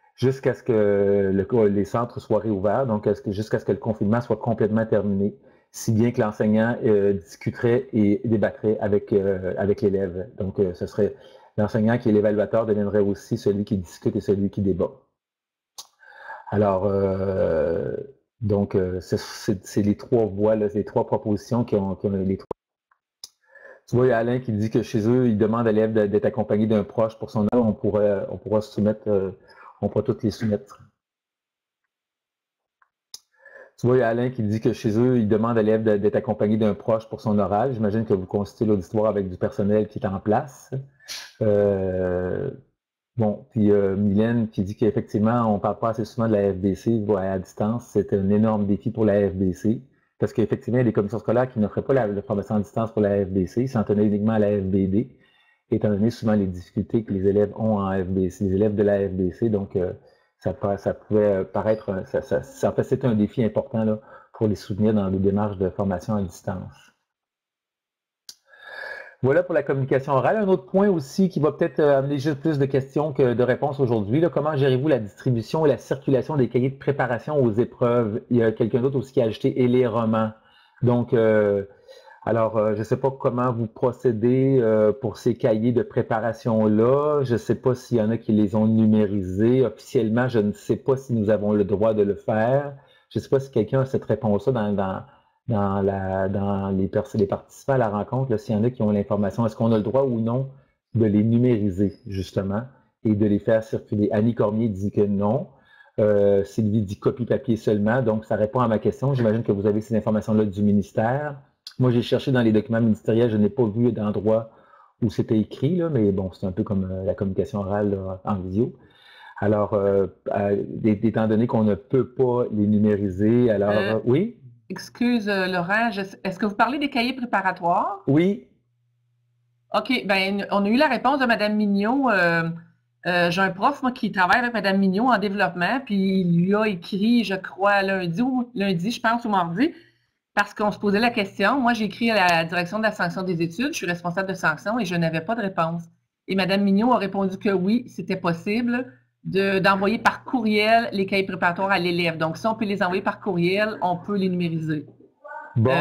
les centres soient réouverts, donc jusqu'à ce que le confinement soit complètement terminé, si bien que l'enseignant discuterait et débattrait avec l'élève. Donc, ce serait l'enseignant qui est l'évaluateur deviendrait aussi celui qui discute et celui qui débat. Alors, c'est les trois voies, là, les trois propositions qui ont les trois. Tu vois, il y a Alain qui dit que chez eux, il demande à l'élève d'être accompagné d'un proche pour son âge. On pourra soumettre, on pourra toutes les soumettre. Tu vois, il y a Alain qui dit que chez eux, il demande à l'élève d'être accompagné d'un proche pour son oral. J'imagine que vous constituez l'auditoire avec du personnel qui est en place. Bon, puis Mylène qui dit qu'effectivement, on ne parle pas assez souvent de la FBC à distance. C'est un énorme défi pour la FBC. Parce qu'effectivement, il y a des commissions scolaires qui n'offraient pas la formation à distance pour la FBC, s'en tenaient uniquement à la FBD, étant donné souvent les difficultés que les élèves ont en FBC, les élèves de la FBC. Donc, ça pouvait paraître, en fait, c'est un défi important là, pour les soutenir dans les démarches de formation à distance. Voilà pour la communication orale. Un autre point aussi qui va peut-être amener juste plus de questions que de réponses aujourd'hui. Comment gérez-vous la distribution et la circulation des cahiers de préparation aux épreuves? Il y a quelqu'un d'autre aussi qui a ajouté « et les romans ». Donc, je ne sais pas comment vous procédez pour ces cahiers de préparation-là. Je ne sais pas s'il y en a qui les ont numérisés. Officiellement, je ne sais pas si nous avons le droit de le faire. Je ne sais pas si quelqu'un a cette réponse-là dans les participants à la rencontre, s'il y en a qui ont l'information. Est-ce qu'on a le droit ou non de les numériser, justement, et de les faire circuler? Annie Cormier dit que non. Sylvie dit copie papier seulement. Donc, ça répond à ma question. J'imagine que vous avez ces informations-là du ministère. Moi, j'ai cherché dans les documents ministériels, je n'ai pas vu d'endroit où c'était écrit, là, mais bon, c'est un peu comme la communication orale là, en visio. Alors, étant donné qu'on ne peut pas les numériser, alors, oui? Excuse, Laurent, est-ce que vous parlez des cahiers préparatoires? Oui. OK, bien, on a eu la réponse de Mme Mignot. J'ai un prof, moi, qui travaille avec Mme Mignot en développement, puis il lui a écrit, je crois, lundi, je pense, ou mardi, parce qu'on se posait la question. Moi, j'ai écrit à la direction de la sanction des études, je suis responsable de sanction et je n'avais pas de réponse. Et Mme Mignot a répondu que oui, c'était possible d'envoyer par courriel les cahiers préparatoires à l'élève. Donc, si on peut les envoyer par courriel, on peut les numériser. Bon,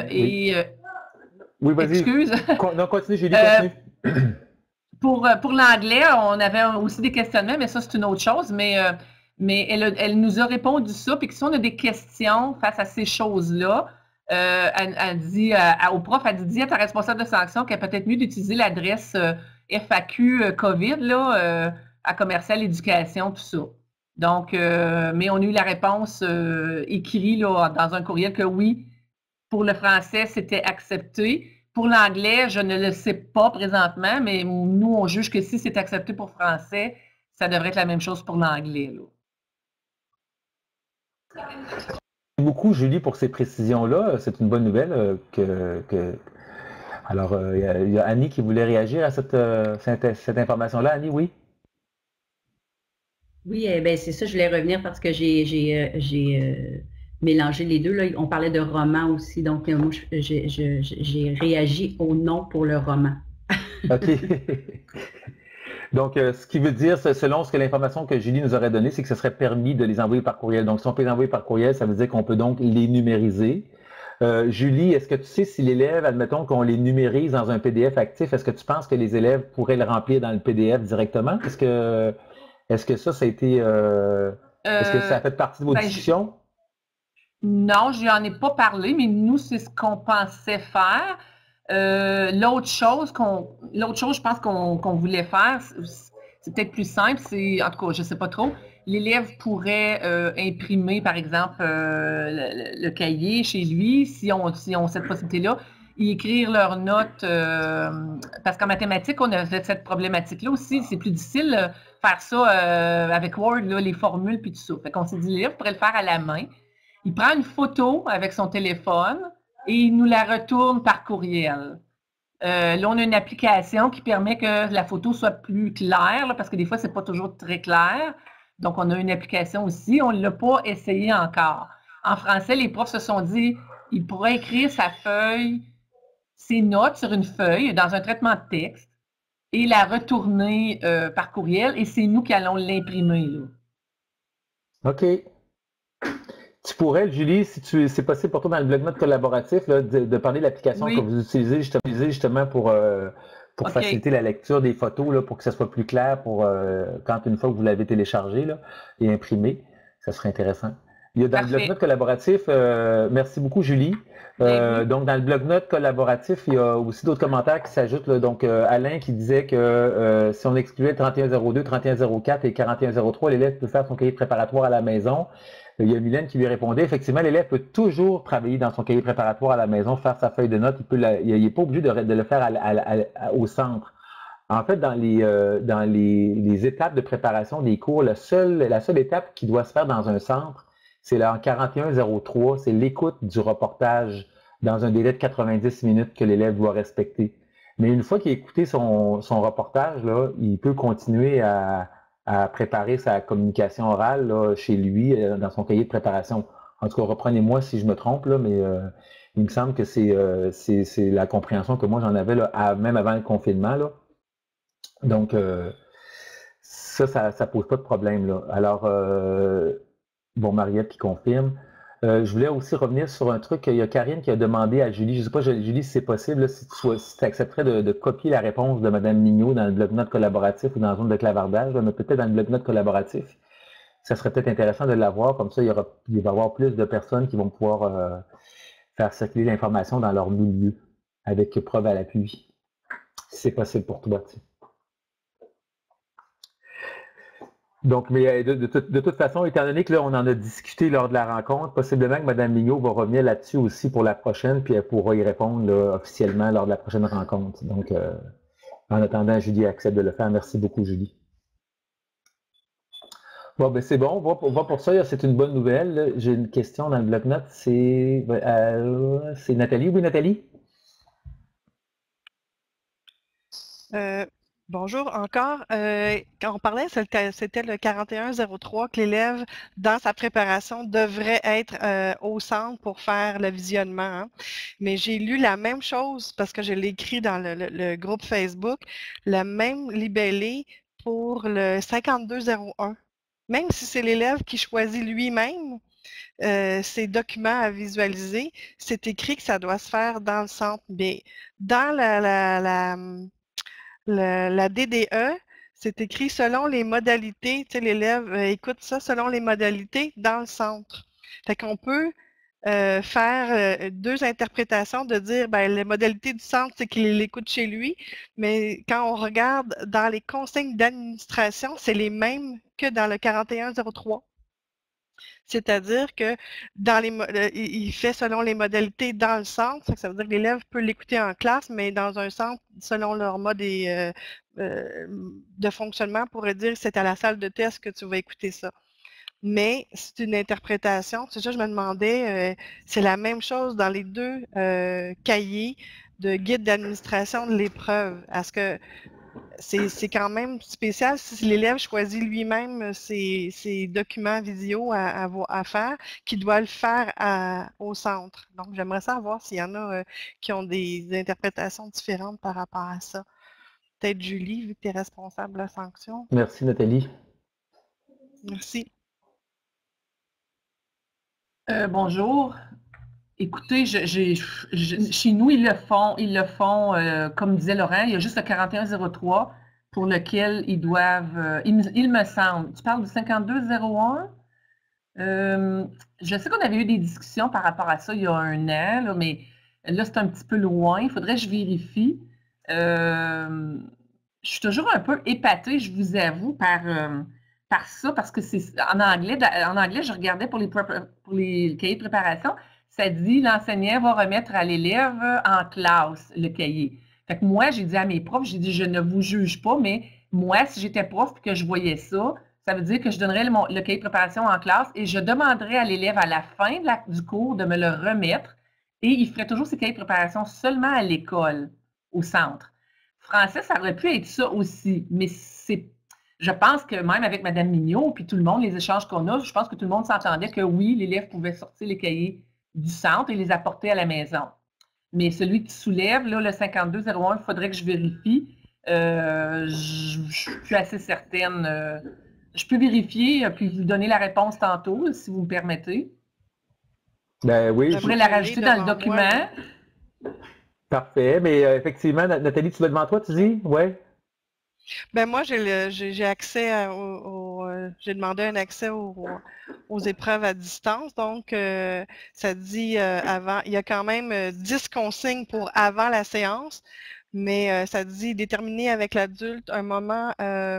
oui, vas-y. Excuse. Non, continue, Julie, continue. Pour l'anglais, on avait aussi des questionnements, mais ça, c'est une autre chose. Mais elle nous a répondu ça. Puis que si on a des questions face à ces choses-là, elle dit au prof, elle dit à ta responsable de sanction qu'elle peut-être mieux d'utiliser l'adresse FAQ COVID là, à commercial éducation, tout ça. Donc, mais on a eu la réponse écrite là, dans un courriel que oui, pour le français, c'était accepté. Pour l'anglais, je ne le sais pas présentement, mais nous, on juge que si c'est accepté pour français, ça devrait être la même chose pour l'anglais. Merci beaucoup, Julie, pour ces précisions-là. C'est une bonne nouvelle Alors, il y a Annie qui voulait réagir à cette information-là. Annie, oui? Oui, ben c'est ça, je voulais revenir parce que j'ai mélangé les deux. Là. On parlait de roman aussi, donc moi, j'ai réagi au nom pour le roman. OK. Donc, ce qui veut dire, selon l'information que Julie nous aurait donnée, c'est que ce serait permis de les envoyer par courriel. Donc, si on peut les envoyer par courriel, ça veut dire qu'on peut donc les numériser. Julie, est-ce que tu sais si l'élève, admettons qu'on les numérise dans un PDF actif, est-ce que tu penses que les élèves pourraient le remplir dans le PDF directement? Est-ce que ça a été... est-ce que ça a fait partie de vos discussions? Non, je n'en ai pas parlé, mais nous, c'est ce qu'on pensait faire. L'autre chose, je pense qu'on voulait faire, c'est peut-être plus simple, en tout cas, je ne sais pas trop, l'élève pourrait imprimer, par exemple, le cahier chez lui, si on cette possibilité-là, y écrire leurs notes, parce qu'en mathématiques, on a cette problématique-là aussi, c'est plus difficile faire ça avec Word, là, les formules, puis tout ça. Fait qu'on s'est dit, l'élève pourrait le faire à la main. Il prend une photo avec son téléphone et il nous la retourne par courriel. Là, on a une application qui permet que la photo soit plus claire, là, parce que des fois, ce n'est pas toujours très clair. Donc, on a une application aussi. On ne l'a pas essayé encore. En français, les profs se sont dit, il pourrait écrire ses notes sur une feuille dans un traitement de texte et la retourner par courriel et c'est nous qui allons l'imprimer. OK. Tu pourrais, Julie, si c'est possible pour toi dans le bloc-notes collaboratif, là, de parler de l'application que vous utilisez justement pour faciliter la lecture des photos, là, pour que ça soit plus clair pour une fois que vous l'avez téléchargé là, et imprimé. Ça serait intéressant. Il y a dans le bloc-notes collaboratif, merci beaucoup, Julie. Donc, dans le bloc-notes collaboratif, il y a aussi d'autres commentaires qui s'ajoutent. Donc, Alain qui disait que si on excluait 3102, 3104 et 4103, l'élève peut faire son cahier préparatoire à la maison. Il y a Mylène qui lui répondait, effectivement, l'élève peut toujours travailler dans son cahier préparatoire à la maison, faire sa feuille de notes. Il n'est pas obligé de le faire au centre. En fait, dans les étapes de préparation des cours, la seule étape qui doit se faire dans un centre, c'est en 4103, c'est l'écoute du reportage dans un délai de 90 minutes que l'élève doit respecter. Mais une fois qu'il a écouté son reportage, là, il peut continuer à préparer sa communication orale là, chez lui, dans son cahier de préparation. En tout cas, reprenez-moi si je me trompe, là, mais il me semble que c'est la compréhension que moi j'en avais là, même avant le confinement. Là. Donc, ça pose pas de problème. Là. Alors, bon, Mariette qui confirme. Je voulais aussi revenir sur un truc. Il y a Karine qui a demandé à Julie, je ne sais pas, Julie, si c'est possible, là, si tu accepterais de copier la réponse de Mme Mignot dans le bloc-notes collaboratif ou dans la zone de clavardage, là, mais peut-être dans le bloc-notes collaboratif. Ça serait peut-être intéressant de l'avoir, comme ça il va y avoir plus de personnes qui vont pouvoir faire circuler l'information dans leur milieu, avec preuve à l'appui, si c'est possible pour toi. T'sais. Donc, mais de toute façon, étant donné que là, on en a discuté lors de la rencontre, possiblement que Mme Mignot va revenir là-dessus aussi pour la prochaine, puis elle pourra y répondre là, officiellement lors de la prochaine rencontre. Donc, en attendant, Julie accepte de le faire. Merci beaucoup, Julie. Bon, ben c'est bon, on va pour ça, c'est une bonne nouvelle. J'ai une question dans le bloc-notes, c'est Nathalie. Oui, Nathalie? Bonjour encore. Quand on parlait, c'était le 4103 que l'élève, dans sa préparation, devrait être au centre pour faire le visionnement. Hein. Mais j'ai lu la même chose, parce que je l'ai écrit dans le groupe Facebook, la même libellée pour le 5201. Même si c'est l'élève qui choisit lui-même ses documents à visualiser, c'est écrit que ça doit se faire dans le centre. Mais dans la DDE, c'est écrit selon les modalités, tu sais, l'élève écoute ça selon les modalités dans le centre. Fait qu'on peut faire deux interprétations de dire, ben, les modalités du centre, c'est qu'il l'écoute chez lui, mais quand on regarde dans les consignes d'administration, c'est les mêmes que dans le 4103. C'est-à-dire que il fait selon les modalités dans le centre, ça veut dire que l'élève peut l'écouter en classe, mais dans un centre, selon leur mode de fonctionnement, on pourrait dire que c'est à la salle de test que tu vas écouter ça. Mais c'est une interprétation. C'est ça, je me demandais, c'est la même chose dans les deux cahiers de guide d'administration de l'épreuve. Est-ce que c'est quand même spécial si l'élève choisit lui-même ses documents visio à faire, qu'il doit le faire au centre. Donc, j'aimerais savoir s'il y en a qui ont des interprétations différentes par rapport à ça. Peut-être Julie, vu que tu es responsable de la sanction. Merci, Nathalie. Merci. Bonjour. Écoutez, chez nous, ils le font, comme disait Laurent, il y a juste le 4103 pour lequel ils doivent, il me semble, tu parles du 5201? Je sais qu'on avait eu des discussions par rapport à ça il y a un an, là, mais là, c'est un petit peu loin, il faudrait que je vérifie. Je suis toujours un peu épatée, je vous avoue, par ça, parce que c'est en anglais, je regardais pour les cahiers de préparation, ça dit l'enseignant va remettre à l'élève en classe le cahier. Fait que moi, j'ai dit à mes profs, j'ai dit je ne vous juge pas, mais moi, si j'étais prof et que je voyais ça, ça veut dire que je donnerais le cahier de préparation en classe et je demanderais à l'élève à la fin du cours de me le remettre et il ferait toujours ses cahiers de préparation seulement à l'école, au centre. Français, ça aurait pu être ça aussi, mais je pense que même avec Mme Mignot puis tout le monde, les échanges qu'on a, je pense que tout le monde s'entendait que oui, l'élève pouvait sortir les cahiers du centre et les apporter à la maison. Mais celui que tu soulèves, là, le 5201, il faudrait que je vérifie. Je suis assez certaine. Je peux vérifier puis vous donner la réponse tantôt, si vous me permettez. Ben oui. Je pourrais la rajouter dans le document. Parfait. Mais effectivement, Nathalie, tu l'as devant toi, tu dis? Oui. Ben moi, j'ai accès j'ai demandé un accès aux épreuves à distance. Donc, ça dit avant, il y a quand même 10 consignes pour avant la séance, mais ça dit déterminer avec l'adulte un moment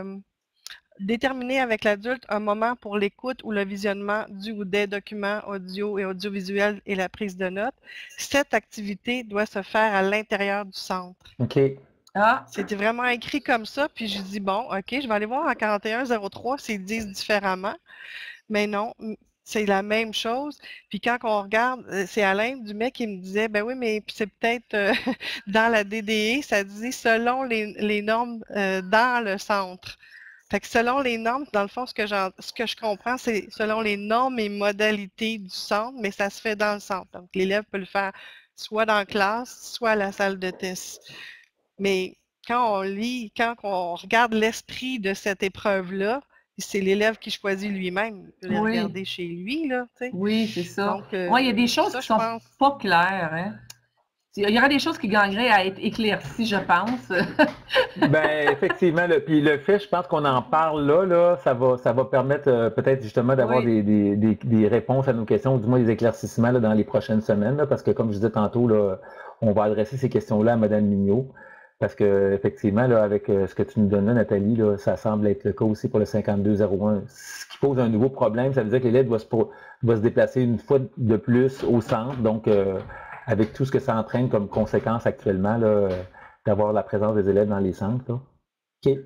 pour l'écoute ou le visionnement du ou des documents audio et audiovisuels et la prise de notes. Cette activité doit se faire à l'intérieur du centre. OK. Ah, c'était vraiment écrit comme ça, puis je dis bon, OK, je vais aller voir en 4103 s'ils disent différemment. Mais non, c'est la même chose. Puis quand on regarde, c'est Alain Dumais qui me disait, ben oui, mais c'est peut-être dans la DDE, ça dit selon les normes dans le centre. Fait que selon les normes, dans le fond, ce que je comprends, c'est selon les normes et modalités du centre, mais ça se fait dans le centre. Donc, l'élève peut le faire soit dans la classe, soit à la salle de test. Mais quand on regarde l'esprit de cette épreuve-là, c'est l'élève qui choisit lui-même. Il peut les regarder chez lui, là. Tu sais. Oui, c'est ça. Donc, il y a des choses qui sont pas claires. Hein? Il y aurait des choses qui gagneraient à être éclaircies, je pense. Ben effectivement, puis le fait, je pense qu'on en parle là, ça va permettre peut-être justement d'avoir des réponses à nos questions, ou du moins des éclaircissements là, dans les prochaines semaines, là, parce que comme je disais tantôt, là, on va adresser ces questions-là à Mme Mignot. Parce que effectivement, là, avec ce que tu nous donnes là, Nathalie, là, ça semble être le cas aussi pour le 5201. Ce qui pose un nouveau problème, ça veut dire que l'élève doit se déplacer une fois de plus au centre. Donc, avec tout ce que ça entraîne comme conséquence actuellement, là, d'avoir la présence des élèves dans les centres. Là. OK.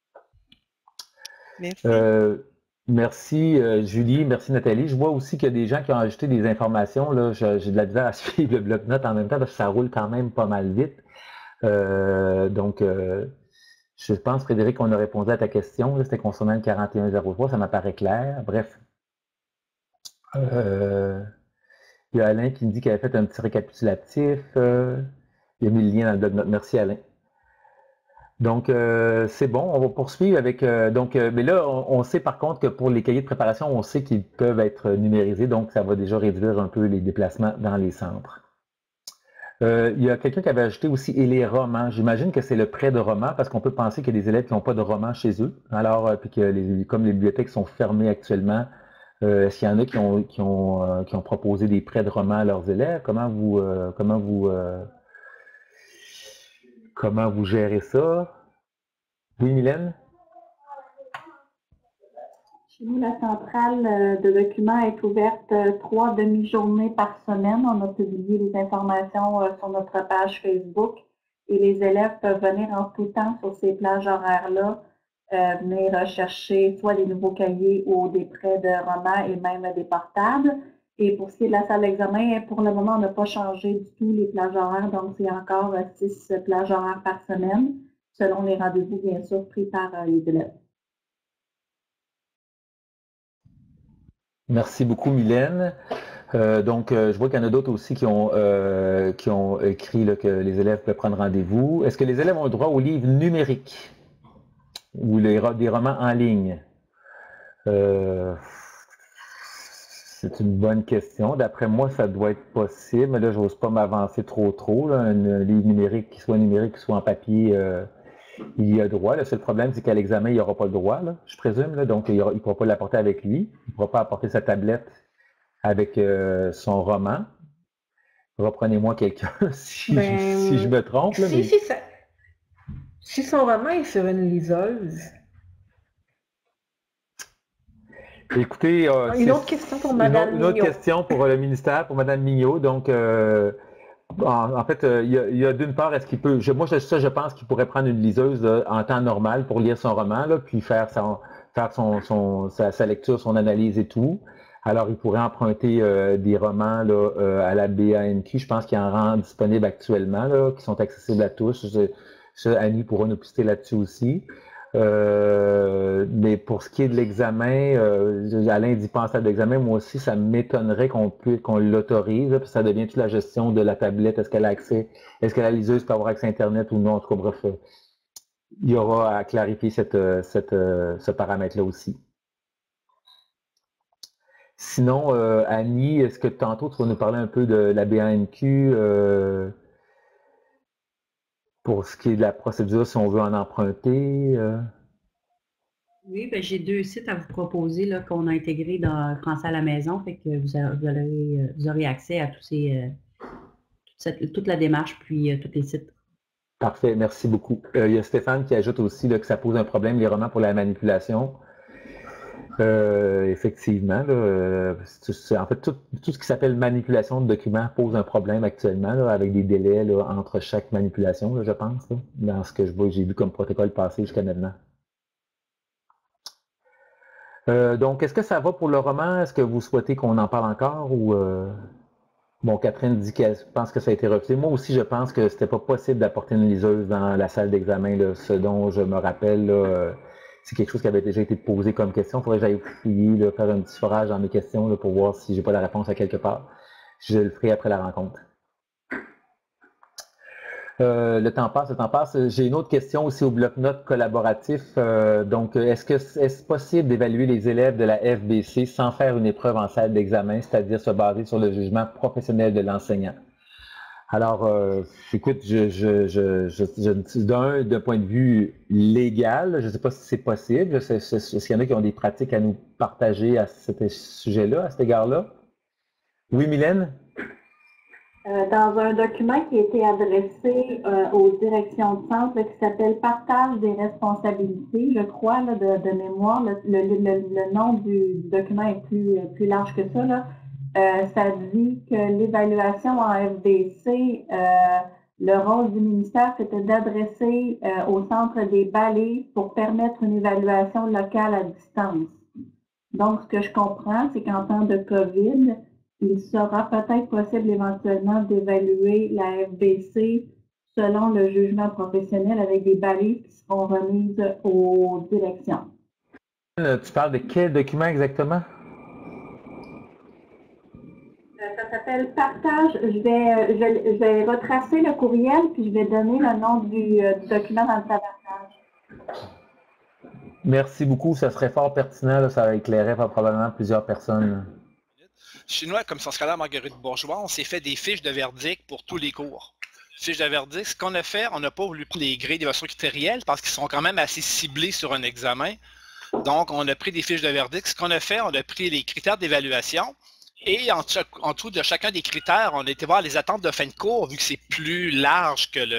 Merci. Merci Julie, merci Nathalie. Je vois aussi qu'il y a des gens qui ont ajouté des informations. Là. J'ai de la misère à suivre le bloc-notes en même temps parce que ça roule quand même pas mal vite. Donc, Je pense, Frédéric, qu'on a répondu à ta question. C'était concernant le 4103, ça m'apparaît clair. Bref. Il y a Alain qui me dit qu'il avait fait un petit récapitulatif. Il a mis le lien dans le blog notes. Merci, Alain. Donc, c'est bon, on va poursuivre avec... mais là, on sait par contre que pour les cahiers de préparation, on sait qu'ils peuvent être numérisés, donc ça va déjà réduire un peu les déplacements dans les centres. Il y a quelqu'un qui avait ajouté aussi et les romans. J'imagine que c'est le prêt de romans parce qu'on peut penser qu'il y a des élèves qui n'ont pas de romans chez eux. Alors, puis que comme les bibliothèques sont fermées actuellement, est-ce qu'il y en a qui ont proposé des prêts de romans à leurs élèves? Comment vous gérez ça? Oui, Mylène? Chez nous, la centrale de documents est ouverte 3 demi-journées par semaine. On a publié les informations sur notre page Facebook et les élèves peuvent venir en tout temps sur ces plages horaires-là, venir rechercher soit des nouveaux cahiers ou des prêts de romans et même des portables. Et pour ce qui est de la salle d'examen, pour le moment, on n'a pas changé du tout les plages horaires, donc c'est encore 6 plages horaires par semaine, selon les rendez-vous, bien sûr, pris par les élèves. Merci beaucoup, Mylène. Je vois qu'il y en a d'autres aussi qui ont écrit là, que les élèves peuvent prendre rendez-vous. Est-ce que les élèves ont le droit aux livres numériques ou des romans en ligne? C'est une bonne question. D'après moi, ça doit être possible, mais là, je n'ose pas m'avancer trop. Là. Un livre numérique, qu'il soit en papier, il y a droit. Le seul problème, c'est qu'à l'examen, il n'y aura pas le droit, là, je présume. Là. Donc, il ne pourra pas l'apporter avec lui. Il ne pourra pas apporter sa tablette avec son roman. Reprenez-moi quelqu'un si je me trompe. Là, si son roman est sur une liseuse. Écoutez, une autre question pour Mme Mignot. Une autre question pour le ministère, pour Mme Mignot. Donc, en fait, il y a d'une part, est-ce qu'il peut... je pense qu'il pourrait prendre une liseuse en temps normal pour lire son roman, là, puis faire sa lecture, son analyse et tout. Alors, il pourrait emprunter des romans là, à la BANQ. Je pense qu'il y en rend disponibles actuellement, là, qui sont accessibles à tous. Annie pourra nous pister là-dessus aussi. Mais pour ce qui est de l'examen, Alain dit penser à l'examen, moi aussi, ça m'étonnerait qu'on l'autorise, puis ça devient toute la gestion de la tablette, est-ce qu'elle a accès, est-ce que la liseuse peut avoir accès à Internet ou non, en tout cas, bref, il y aura à clarifier ce paramètre-là aussi. Sinon, Annie, est-ce que tantôt tu vas nous parler un peu de la BANQ pour ce qui est de la procédure, si on veut en emprunter? Oui, ben, j'ai 2 sites à vous proposer là, qu'on a intégrés dans Français à la maison, fait que vous aurez accès à toute la démarche, puis tous les sites. Parfait, merci beaucoup. Il y a Stéphane qui ajoute aussi là, que ça pose un problème, les romans pour la manipulation. Effectivement, là, en fait, tout ce qui s'appelle manipulation de documents pose un problème actuellement, là, avec des délais là, entre chaque manipulation, là, je pense, là, dans ce que j'ai vu comme protocole passé jusqu'à maintenant. Donc, est-ce que ça va pour le roman? Est-ce que vous souhaitez qu'on en parle encore? Ou bon, Catherine dit qu'elle pense que ça a été refusé. Moi aussi, je pense que c'était pas possible d'apporter une liseuse dans la salle d'examen, là, ce dont je me rappelle, là, c'est quelque chose qui avait déjà été posé comme question. Il faudrait que j'aille fouiller, là, faire un petit forage dans mes questions là, pour voir si j'ai pas la réponse à quelque part. Je le ferai après la rencontre. Le temps passe. J'ai une autre question aussi au bloc-notes collaboratif. Donc, est-ce possible d'évaluer les élèves de la FBC sans faire une épreuve en salle d'examen, c'est-à-dire se baser sur le jugement professionnel de l'enseignant? Alors, écoute, d'un point de vue légal, je ne sais pas si c'est possible. Est-ce qu'il y en a qui ont des pratiques à nous partager à ce sujet-là, à cet égard-là? Oui, Mylène? Dans un document qui a été adressé aux directions de centre qui s'appelle « Partage des responsabilités », je crois, là, de mémoire, le nom du document est plus large que ça, là. Ça dit que l'évaluation en FBC, le rôle du ministère, c'était d'adresser au centre des balais pour permettre une évaluation locale à distance. Donc, ce que je comprends, c'est qu'en temps de COVID, il sera peut-être possible éventuellement d'évaluer la FBC selon le jugement professionnel avec des balises qui seront remises aux directions. Tu parles de quel document exactement? Ça s'appelle partage. Je vais retracer le courriel puis je vais donner le nom du document dans le partage. Merci beaucoup, ça serait fort pertinent, là, ça éclairait probablement plusieurs personnes. Chez nous, à la Commission scolaire Marguerite Bourgeois, on s'est fait des fiches de verdict pour tous les cours. Fiches de verdict, ce qu'on a fait, on n'a pas voulu prendre les grilles d'évaluation critérielle parce qu'ils sont quand même assez ciblés sur un examen. Donc, on a pris des fiches de verdict. Ce qu'on a fait, on a pris les critères d'évaluation et en dessous de chacun des critères, on a été voir les attentes de fin de cours vu que c'est plus large que,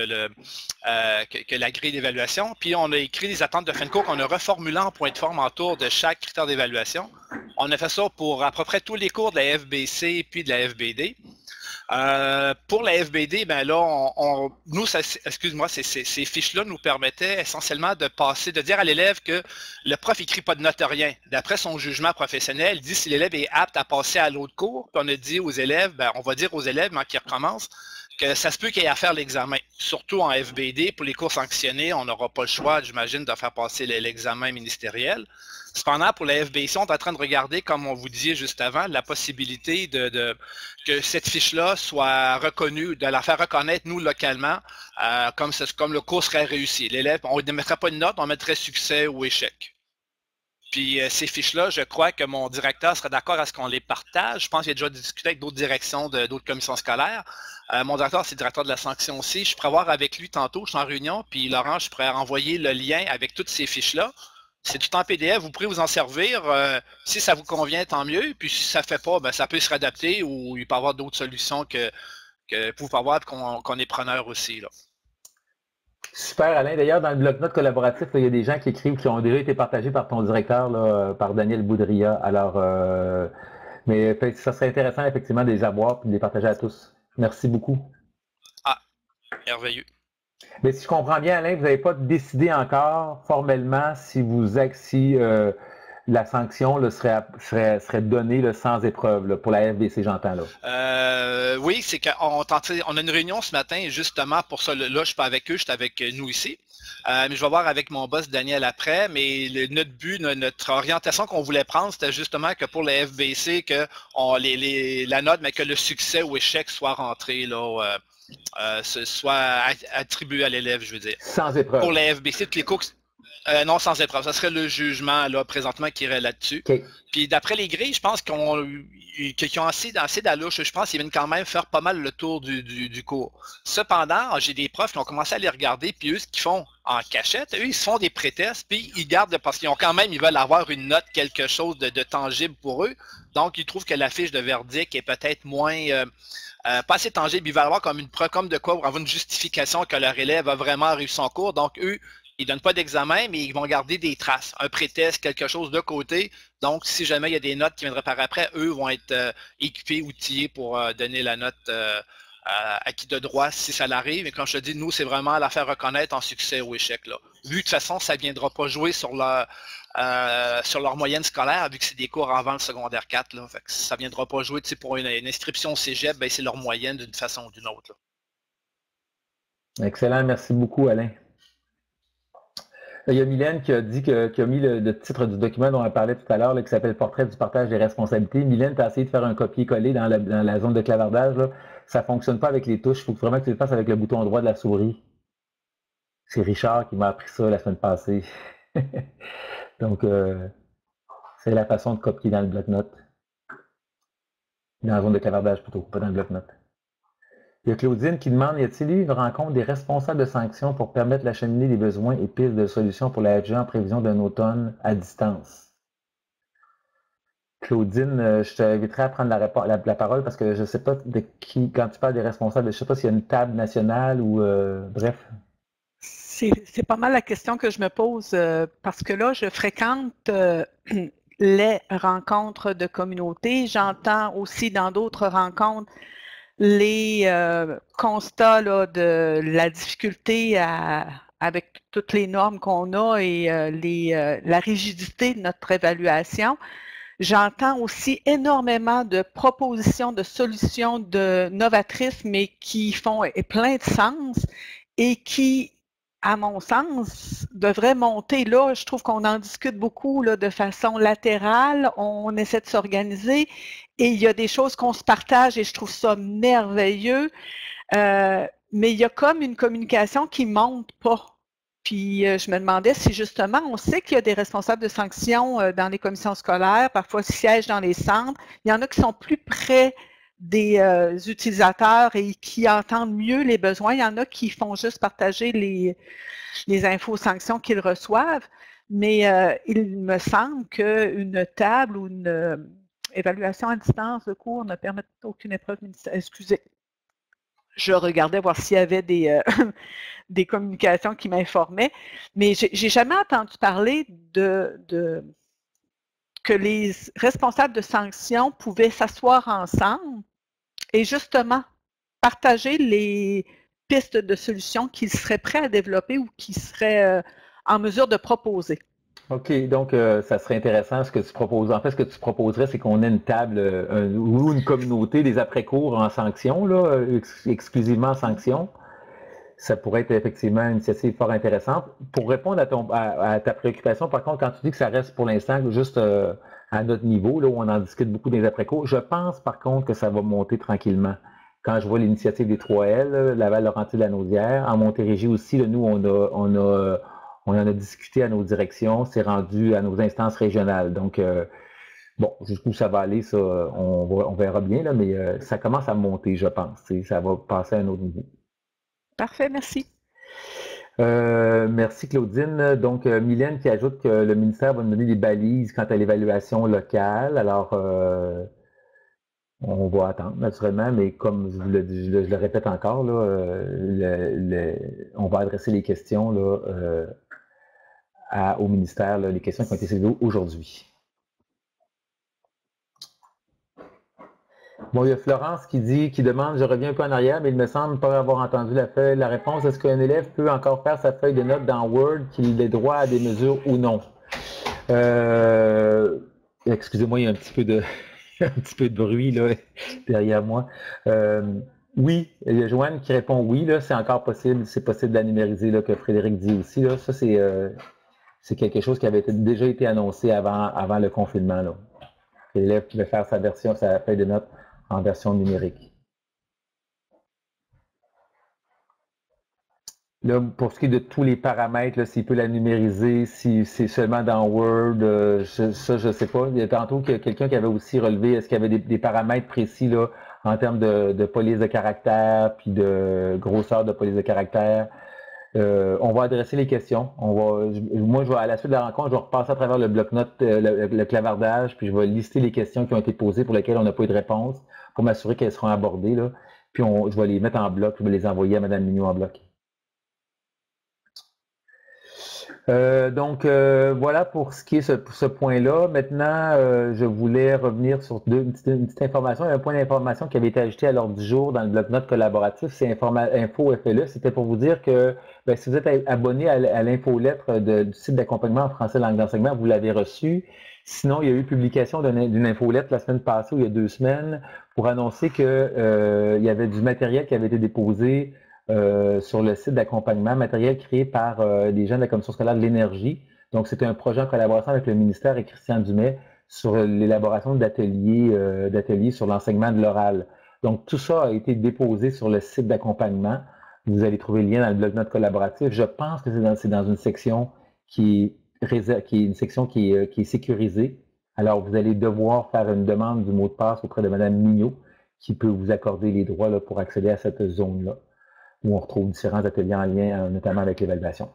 que la grille d'évaluation. Puis, on a écrit les attentes de fin de cours qu'on a reformulées en point de forme autour de chaque critère d'évaluation. On a fait ça pour à peu près tous les cours de la FBC puis de la FBD. Pour la FBD, ben là, nous, excuse-moi, ces fiches-là nous permettaient essentiellement de passer, de dire à l'élève que le prof n'écrit pas de note rien. D'après son jugement professionnel, il dit si l'élève est apte à passer à l'autre cours, puis on a dit aux élèves, ben, on va dire aux élèves, quand ils recommencent, que ça se peut qu'il y ait à faire l'examen. Surtout en FBD, pour les cours sanctionnés, on n'aura pas le choix, j'imagine, de faire passer l'examen ministériel. Cependant, pour la FBC, on est en train de regarder, comme on vous disait juste avant, la possibilité que cette fiche-là soit reconnue, de la faire reconnaître, nous, localement, comme le cours serait réussi. L'élève, on ne mettrait pas une note, on mettrait succès ou échec. Puis ces fiches-là, je crois que mon directeur serait d'accord à ce qu'on les partage. Je pense qu'il a déjà discuté avec d'autres directions, d'autres commissions scolaires. Mon directeur, c'est le directeur de la sanction aussi. Je pourrais voir avec lui tantôt, je suis en réunion, puis Laurent, je pourrais envoyer le lien avec toutes ces fiches-là. C'est tout en PDF, vous pourrez vous en servir. Si ça vous convient, tant mieux. Puis si ça ne fait pas, ben, ça peut se réadapter ou il peut y avoir d'autres solutions que vous pouvez avoir qu'on est preneur aussi. Là. Super, Alain. D'ailleurs, dans le bloc-notes collaboratif, là, il y a des gens qui écrivent qui ont déjà été partagés par ton directeur, là, par Daniel Boudria. Alors, mais ça serait intéressant, effectivement, de les avoir et de les partager à tous. Merci beaucoup. Ah, merveilleux. Mais si je comprends bien, Alain, vous n'avez pas décidé encore formellement si la sanction là, serait donnée là, sans épreuve là, pour la FBC, j'entends là. Oui, c'est qu'on a une réunion ce matin justement pour ça. Là, je ne suis pas avec eux, je suis avec nous ici. Mais je vais voir avec mon boss Daniel après. Mais notre but, notre orientation qu'on voulait prendre, c'était justement que pour la FBC, que la note, mais que le succès ou échec soit rentré là. Soit attribué à l'élève, je veux dire. Sans épreuve. Pour la FBC, tous les cours, non, sans épreuve. Ça serait le jugement, là, présentement, qui irait là-dessus. Okay. Puis d'après les grilles, je pense qu'ils ont assez d'allure. Je pense qu'ils viennent quand même faire pas mal le tour du cours. Cependant, j'ai des profs qui ont commencé à les regarder, puis eux, ce qu'ils font en cachette, eux, ils se font des prétests, puis ils gardent, parce qu'ils ont quand même, ils veulent avoir une note, quelque chose de tangible pour eux. Donc, ils trouvent que la fiche de verdict est peut-être moins... pas assez tangible, ils veulent avoir comme de quoi pour avoir une justification que leur élève a vraiment réussi son cours. Donc, eux, ils ne donnent pas d'examen, mais ils vont garder des traces, un prétexte, quelque chose de côté. Donc, si jamais il y a des notes qui viendraient par après, eux vont être équipés, outillés pour donner la note à qui de droit si ça l'arrive. Et comme je te dis, nous, c'est vraiment la faire reconnaître en succès ou échec. Là. Vu que de toute façon, ça ne viendra pas jouer sur leur moyenne scolaire, vu que c'est des cours avant le secondaire 4. Là. Fait que ça ne viendra pas jouer pour une inscription au cégep, ben, c'est leur moyenne d'une façon ou d'une autre. Là. Excellent, merci beaucoup, Alain. Il y a Mylène qui a dit qui a mis le titre du document dont on parlait tout à l'heure, qui s'appelle Portrait du partage des responsabilités. Mylène, tu as essayé de faire un copier-coller dans la zone de clavardage. Là. Ça ne fonctionne pas avec les touches. Il faut vraiment que tu le fasses avec le bouton droit de la souris. C'est Richard qui m'a appris ça la semaine passée. Donc, c'est la façon de copier dans le bloc-notes. Dans la zone de clavardage plutôt, pas dans le bloc-notes. Il y a Claudine qui demande, y a-t-il eu une rencontre des responsables de sanctions pour permettre d'acheminer les besoins et pistes de solutions pour la FGE en prévision d'un automne à distance? Claudine, je t'inviterai à prendre la parole parce que je ne sais pas de qui, quand tu parles des responsables, je ne sais pas s'il y a une table nationale ou bref. C'est pas mal la question que je me pose parce que là, je fréquente les rencontres de communauté. J'entends aussi dans d'autres rencontres les constats là, de la difficulté avec toutes les normes qu'on a et la rigidité de notre évaluation. J'entends aussi énormément de propositions, de solutions novatrices, mais qui font plein de sens. et qui, à mon sens, devrait monter là. Je trouve qu'on en discute beaucoup là, de façon latérale. On essaie de s'organiser et il y a des choses qu'on se partage et je trouve ça merveilleux. Mais il y a comme une communication qui ne monte pas. Puis je me demandais si justement, on sait qu'il y a des responsables de sanctions dans les commissions scolaires, parfois ils siègent dans les centres. Il y en a qui sont plus près des utilisateurs et qui entendent mieux les besoins. Il y en a qui font juste partager les infos sanctions qu'ils reçoivent. Mais il me semble qu'une table ou une évaluation à distance de cours ne permet aucune épreuve ministérielle. Excusez. Je regardais voir s'il y avait des communications qui m'informaient, mais j'ai jamais entendu parler que les responsables de sanctions pouvaient s'asseoir ensemble et justement partager les pistes de solutions qu'ils seraient prêts à développer ou qu'ils seraient en mesure de proposer. OK, donc ça serait intéressant ce que tu proposes. En fait, ce que tu proposerais, c'est qu'on ait une table ou une communauté des après-cours en sanctions, là, exclusivement en sanctions. Ça pourrait être effectivement une initiative fort intéressante. Pour répondre à ta préoccupation, par contre, quand tu dis que ça reste pour l'instant juste à notre niveau, là, où on en discute beaucoup des après-cours, je pense par contre que ça va monter tranquillement. Quand je vois l'initiative des 3L, Laval-Laurentides-Lanaudière, en Montérégie aussi, là, nous, on en a discuté à nos directions, c'est rendu à nos instances régionales. Donc, bon, jusqu'où ça va aller, ça, on verra bien, là, mais ça commence à monter, je pense. Ça va passer à un autre niveau. Parfait, merci. Merci Claudine. Donc, Mylène qui ajoute que le ministère va nous donner des balises quant à l'évaluation locale. Alors, on va attendre, naturellement, mais comme je le répète encore, là, on va adresser les questions là, au ministère, là, les questions qui ont été saisies aujourd'hui. Bon, il y a Florence qui demande, je reviens un peu en arrière, mais il me semble pas avoir entendu la réponse. Est-ce qu'un élève peut encore faire sa feuille de notes dans Word, qu'il ait droit à des mesures ou non? Excusez-moi, il y a un petit peu de bruit là, derrière moi. Oui, il y a Joanne qui répond oui, là, c'est encore possible, c'est possible de la numériser, là, que Frédéric dit aussi. Là. Ça, c'est quelque chose qui avait déjà été annoncé avant le confinement. Là. L'élève pouvait faire sa feuille de notes en version numérique. Là, pour ce qui est de tous les paramètres, s'il peut la numériser, si c'est seulement dans Word, ça, je ne sais pas. Il y a tantôt quelqu'un qui avait aussi relevé, est-ce qu'il y avait des paramètres précis là, en termes de police de caractère, puis de grosseur de police de caractère. On va adresser les questions. Moi, à la suite de la rencontre, je vais repasser à travers le bloc-notes, le clavardage, puis je vais lister les questions qui ont été posées pour lesquelles on n'a pas eu de réponse, pour m'assurer qu'elles seront abordées. Là. Puis je vais les mettre en bloc, je vais les envoyer à Mme Mignot en bloc. Donc, voilà pour ce qui est ce point-là. Maintenant, je voulais revenir sur une petite information. Il y a un point d'information qui avait été ajouté à l'ordre du jour dans le bloc-notes collaboratif, c'est Info FLE. C'était pour vous dire que si vous êtes abonné à l'infolettre du site d'accompagnement en français langue d'enseignement, vous l'avez reçu. Sinon, il y a eu publication d'une infolettre la semaine passée ou il y a 2 semaines pour annoncer qu'il y avait du matériel qui avait été déposé sur le site d'accompagnement, matériel créé par des gens de la Commission scolaire de l'énergie. Donc, c'était un projet en collaboration avec le ministère et Christian Dumais sur l'élaboration d'ateliers sur l'enseignement de l'oral. Donc, tout ça a été déposé sur le site d'accompagnement. Vous allez trouver le lien dans le bloc-notes collaboratif. Je pense que c'est dans une section qui est sécurisée. Alors, vous allez devoir faire une demande du mot de passe auprès de Mme Mignot qui peut vous accorder les droits là, pour accéder à cette zone-là, où on retrouve différents ateliers en lien, notamment avec l'évaluation.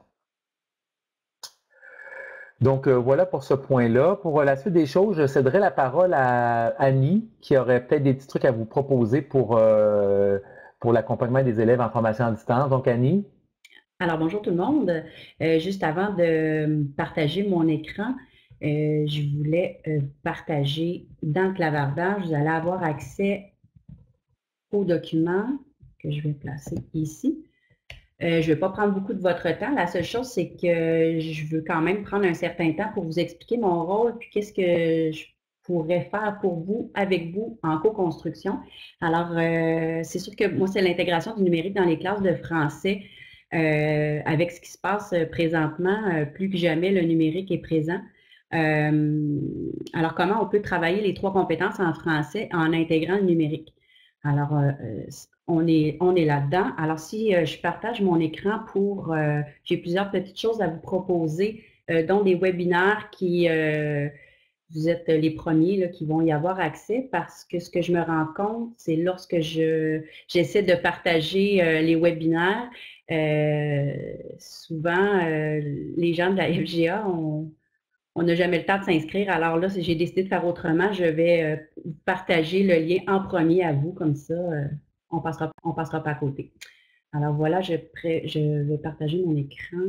Donc, voilà pour ce point-là. Pour la suite des choses, je céderai la parole à Annie, qui aurait peut-être des petits trucs à vous proposer pour l'accompagnement des élèves en formation à distance. Donc, Annie? Alors, bonjour tout le monde. Juste avant de partager mon écran, je voulais partager dans le clavardage, vous allez avoir accès aux documents que je vais placer ici. Je ne vais pas prendre beaucoup de votre temps. La seule chose, c'est que je veux quand même prendre un certain temps pour vous expliquer mon rôle, puis qu'est-ce que je pourrais faire pour vous, avec vous, en co-construction. Alors, c'est sûr que moi, c'est l'intégration du numérique dans les classes de français. avec ce qui se passe présentement, plus que jamais, le numérique est présent. Alors, comment on peut travailler les 3 compétences en français en intégrant le numérique? Alors, on est là-dedans. Alors, si je partage mon écran j'ai plusieurs petites choses à vous proposer, dont des webinaires qui, vous êtes les premiers là, qui vont y avoir accès, parce que ce que je me rends compte, c'est lorsque j'essaie de partager les webinaires, souvent, les gens de la FGA, on n'a jamais le temps de s'inscrire. Alors là, j'ai décidé de faire autrement. Je vais partager le lien en premier à vous, comme ça, on passera pas à côté. Alors voilà, je vais partager mon écran.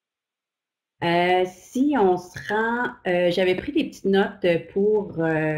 Si on se rend, j'avais pris des petites notes pour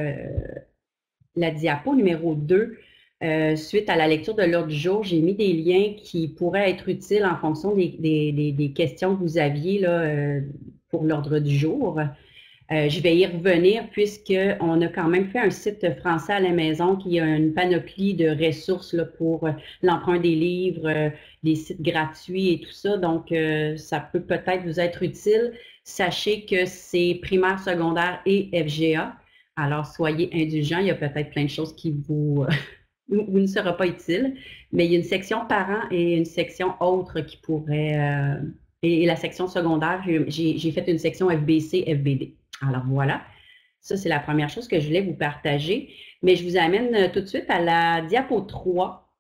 la diapo numéro 2. Suite à la lecture de l'ordre du jour, j'ai mis des liens qui pourraient être utiles en fonction des questions que vous aviez là, pour l'ordre du jour. Je vais y revenir puisqu'on a quand même fait un site français à la maison qui a une panoplie de ressources là, pour l'emprunt des livres, des sites gratuits et tout ça. Donc, ça peut peut-être vous être utile. Sachez que c'est primaire, secondaire et FGA. Alors, soyez indulgents. Il y a peut-être plein de choses qui vous ne sera pas utile. Mais il y a une section parents et une section autres qui pourrait... et la section secondaire, j'ai fait une section FBC, FBD. Alors voilà, ça c'est la première chose que je voulais vous partager. Mais je vous amène tout de suite à la diapo 3.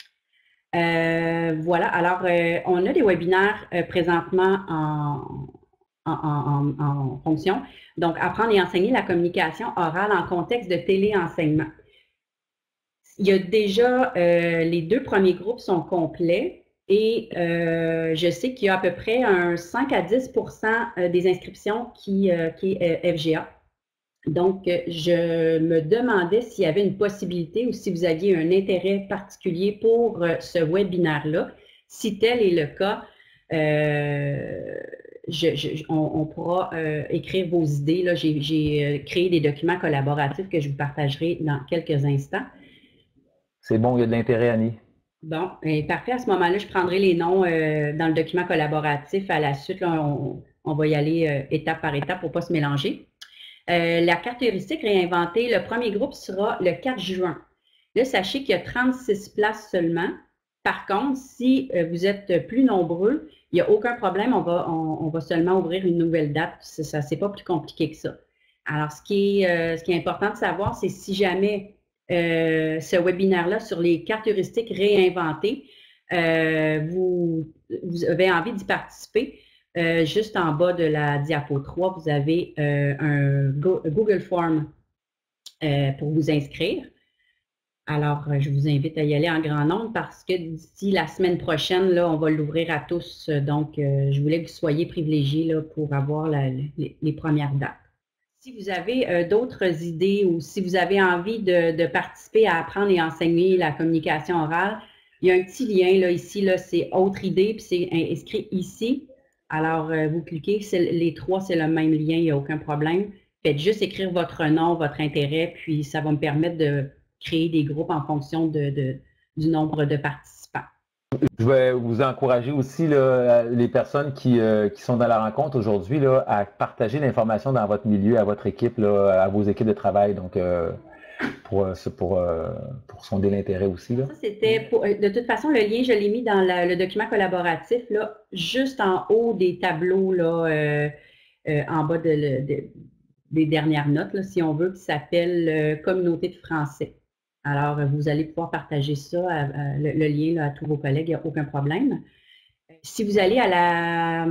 Voilà, alors on a des webinaires présentement en fonction. Donc, apprendre et enseigner la communication orale en contexte de téléenseignement. Il y a déjà, les 2 premiers groupes sont complets. Et je sais qu'il y a à peu près un 5 à 10 des inscriptions qui est FGA. Donc, je me demandais s'il y avait une possibilité ou si vous aviez un intérêt particulier pour ce webinaire-là. Si tel est le cas, on pourra écrire vos idées. J'ai créé des documents collaboratifs que je vous partagerai dans quelques instants. C'est bon, il y a de l'intérêt, Annie. Bon, parfait. À ce moment-là, je prendrai les noms dans le document collaboratif. À la suite, là, on va y aller étape par étape pour ne pas se mélanger. La carte heuristique réinventée, le premier groupe sera le 4 juin. Là, sachez qu'il y a 36 places seulement. Par contre, si vous êtes plus nombreux, il n'y a aucun problème. On va seulement ouvrir une nouvelle date. Ça, c'est pas plus compliqué que ça. Alors, ce qui est important de savoir, c'est si jamais ce webinaire-là sur les cartes heuristiques réinventées, vous avez envie d'y participer, juste en bas de la diapo 3, vous avez un Google Form pour vous inscrire. Alors, je vous invite à y aller en grand nombre parce que d'ici la semaine prochaine, là, on va l'ouvrir à tous. Donc, je voulais que vous soyez privilégiés là, pour avoir les premières dates. Si vous avez d'autres idées ou si vous avez envie de participer à apprendre et enseigner la communication orale, il y a un petit lien là, ici, là, c'est « Autre idée » puis c'est inscrit ici. Alors, vous cliquez, les 3, c'est le même lien, il n'y a aucun problème. Faites juste écrire votre nom, votre intérêt, puis ça va me permettre de créer des groupes en fonction du nombre de participants. Je vais vous encourager aussi là, les personnes qui sont dans la rencontre aujourd'hui à partager l'information dans votre milieu, à votre équipe, là, à vos équipes de travail, donc pour sonder l'intérêt aussi. Là. Ça, c'était de toute façon, le lien, je l'ai mis dans le document collaboratif, là, juste en haut des tableaux, là, en bas des dernières notes, là, si on veut, qui s'appelle Communauté de français. Alors, vous allez pouvoir partager ça, le lien là, à tous vos collègues, il n'y a aucun problème. Si vous allez à la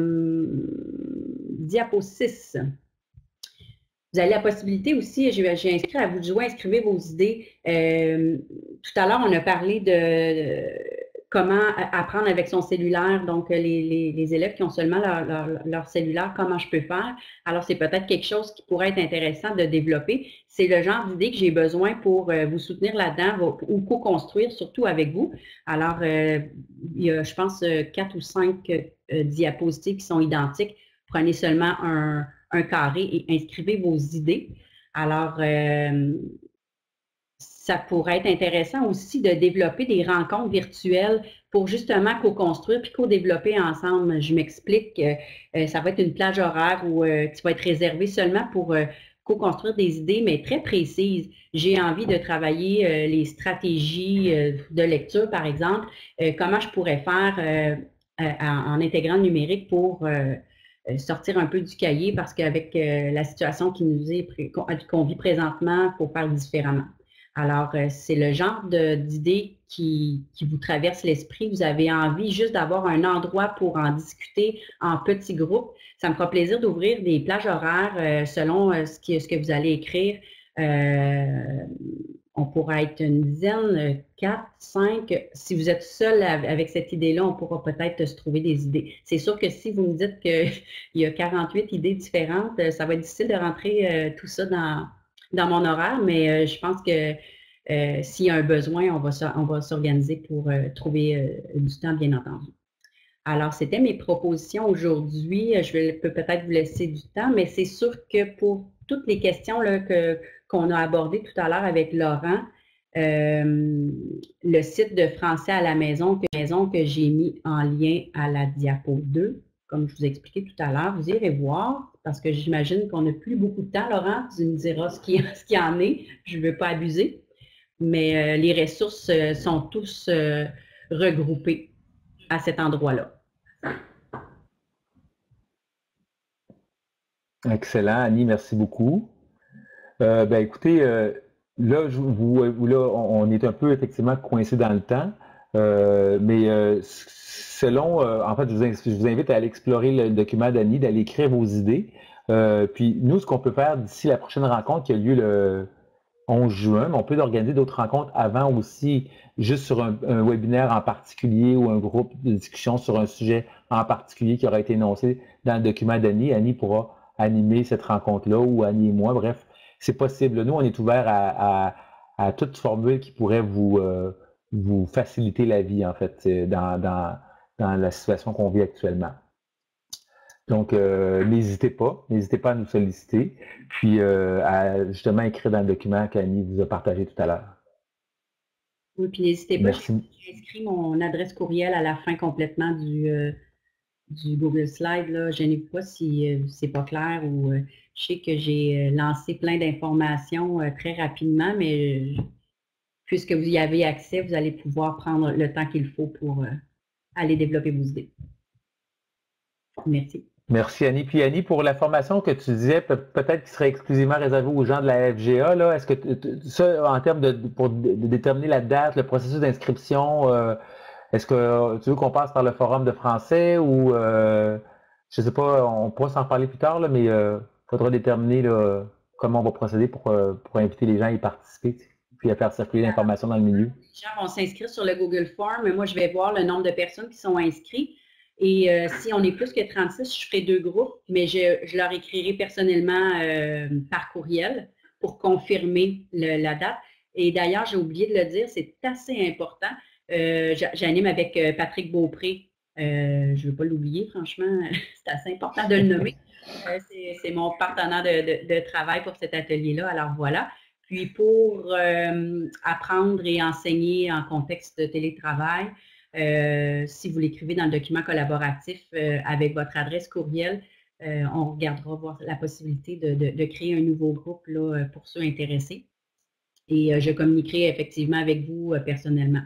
diapo 6, vous avez la possibilité aussi, j'ai inscrit à vous de jouer, inscrivez vos idées. Tout à l'heure, on a parlé de comment apprendre avec son cellulaire, donc les élèves qui ont seulement leur cellulaire, comment je peux faire. Alors, c'est peut-être quelque chose qui pourrait être intéressant de développer. C'est le genre d'idée que j'ai besoin pour vous soutenir là-dedans ou co-construire, surtout avec vous. Alors, il y a, je pense, 4 ou 5 diapositives qui sont identiques. Prenez seulement un carré et inscrivez vos idées. Alors, ça pourrait être intéressant aussi de développer des rencontres virtuelles pour justement co-construire puis co-développer ensemble. Je m'explique, ça va être une plage horaire où tu vas être réservé seulement pour co-construire des idées, mais très précises. J'ai envie de travailler les stratégies de lecture, par exemple. Comment je pourrais faire en intégrant le numérique pour sortir un peu du cahier parce qu'avec la situation qu'on vit présentement, il faut faire différemment. Alors, c'est le genre d'idées qui vous traverse l'esprit. Vous avez envie juste d'avoir un endroit pour en discuter en petits groupes. Ça me fera plaisir d'ouvrir des plages horaires selon ce que vous allez écrire. On pourra être une dizaine, 4, 5. Si vous êtes seul avec cette idée-là, on pourra peut-être se trouver des idées. C'est sûr que si vous me dites qu'il y a 48 idées différentes, ça va être difficile de rentrer tout ça dans mon horaire, mais je pense que s'il y a un besoin, on va s'organiser pour trouver du temps, bien entendu. Alors, c'était mes propositions aujourd'hui. Je peux peut-être vous laisser du temps, mais c'est sûr que pour toutes les questions là, qu'on a abordées tout à l'heure avec Laurent, le site de Français à la maison que j'ai mis en lien à la diapo 2, comme je vous ai expliqué tout à l'heure, vous irez voir, parce que j'imagine qu'on n'a plus beaucoup de temps, Laurent, tu me diras ce qu'il y en est, je ne veux pas abuser, mais les ressources sont tous regroupées à cet endroit-là. Excellent, Annie, merci beaucoup. Écoutez, là, on est un peu effectivement coincé dans le temps, mais selon, en fait, je vous invite à aller explorer le document d'Annie, d'aller écrire vos idées. Puis nous, ce qu'on peut faire d'ici la prochaine rencontre qui a lieu le 11 juin, mais on peut organiser d'autres rencontres avant aussi, juste sur un webinaire en particulier ou un groupe de discussion sur un sujet en particulier qui aura été énoncé dans le document d'Annie. Annie pourra animer cette rencontre-là, ou Annie et moi, bref, c'est possible. Nous, on est ouvert à toute formule qui pourrait vous faciliter la vie, en fait, dans la situation qu'on vit actuellement. Donc, n'hésitez pas à nous solliciter, puis à justement écrire dans le document qu'Annie vous a partagé tout à l'heure. Oui, puis n'hésitez pas, Merci. j'ai inscrit mon adresse courriel à la fin complètement du Google Slide, là. Gênez-vous pas si c'est pas clair ou je sais que j'ai lancé plein d'informations très rapidement, mais puisque vous y avez accès, vous allez pouvoir prendre le temps qu'il faut pour aller développer vos idées. Merci. Merci, Annie. Puis, Annie, pour la formation que tu disais, peut-être qui serait exclusivement réservée aux gens de la FGA, là, est-ce que ça, en termes pour déterminer la date, le processus d'inscription, est-ce que tu veux qu'on passe par le forum de français ou, je ne sais pas, on pourra s'en parler plus tard, là, mais il faudra déterminer là, comment on va procéder pour inviter les gens à y participer, puis à faire circuler l'information dans le milieu. Les gens vont s'inscrire sur le Google Form, mais moi, je vais voir le nombre de personnes qui sont inscrites. Et si on est plus que 36, je ferai 2 groupes, mais je leur écrirai personnellement par courriel pour confirmer la date. Et d'ailleurs, j'ai oublié de le dire, c'est assez important. J'anime avec Patrick Beaupré. Je ne veux pas l'oublier, franchement, c'est assez important de le nommer. C'est mon partenaire de travail pour cet atelier-là, alors voilà. Puis pour apprendre et enseigner en contexte de télétravail, si vous l'écrivez dans le document collaboratif avec votre adresse courriel, on regardera voir la possibilité de créer un nouveau groupe là, pour ceux intéressés. Et je communiquerai effectivement avec vous personnellement.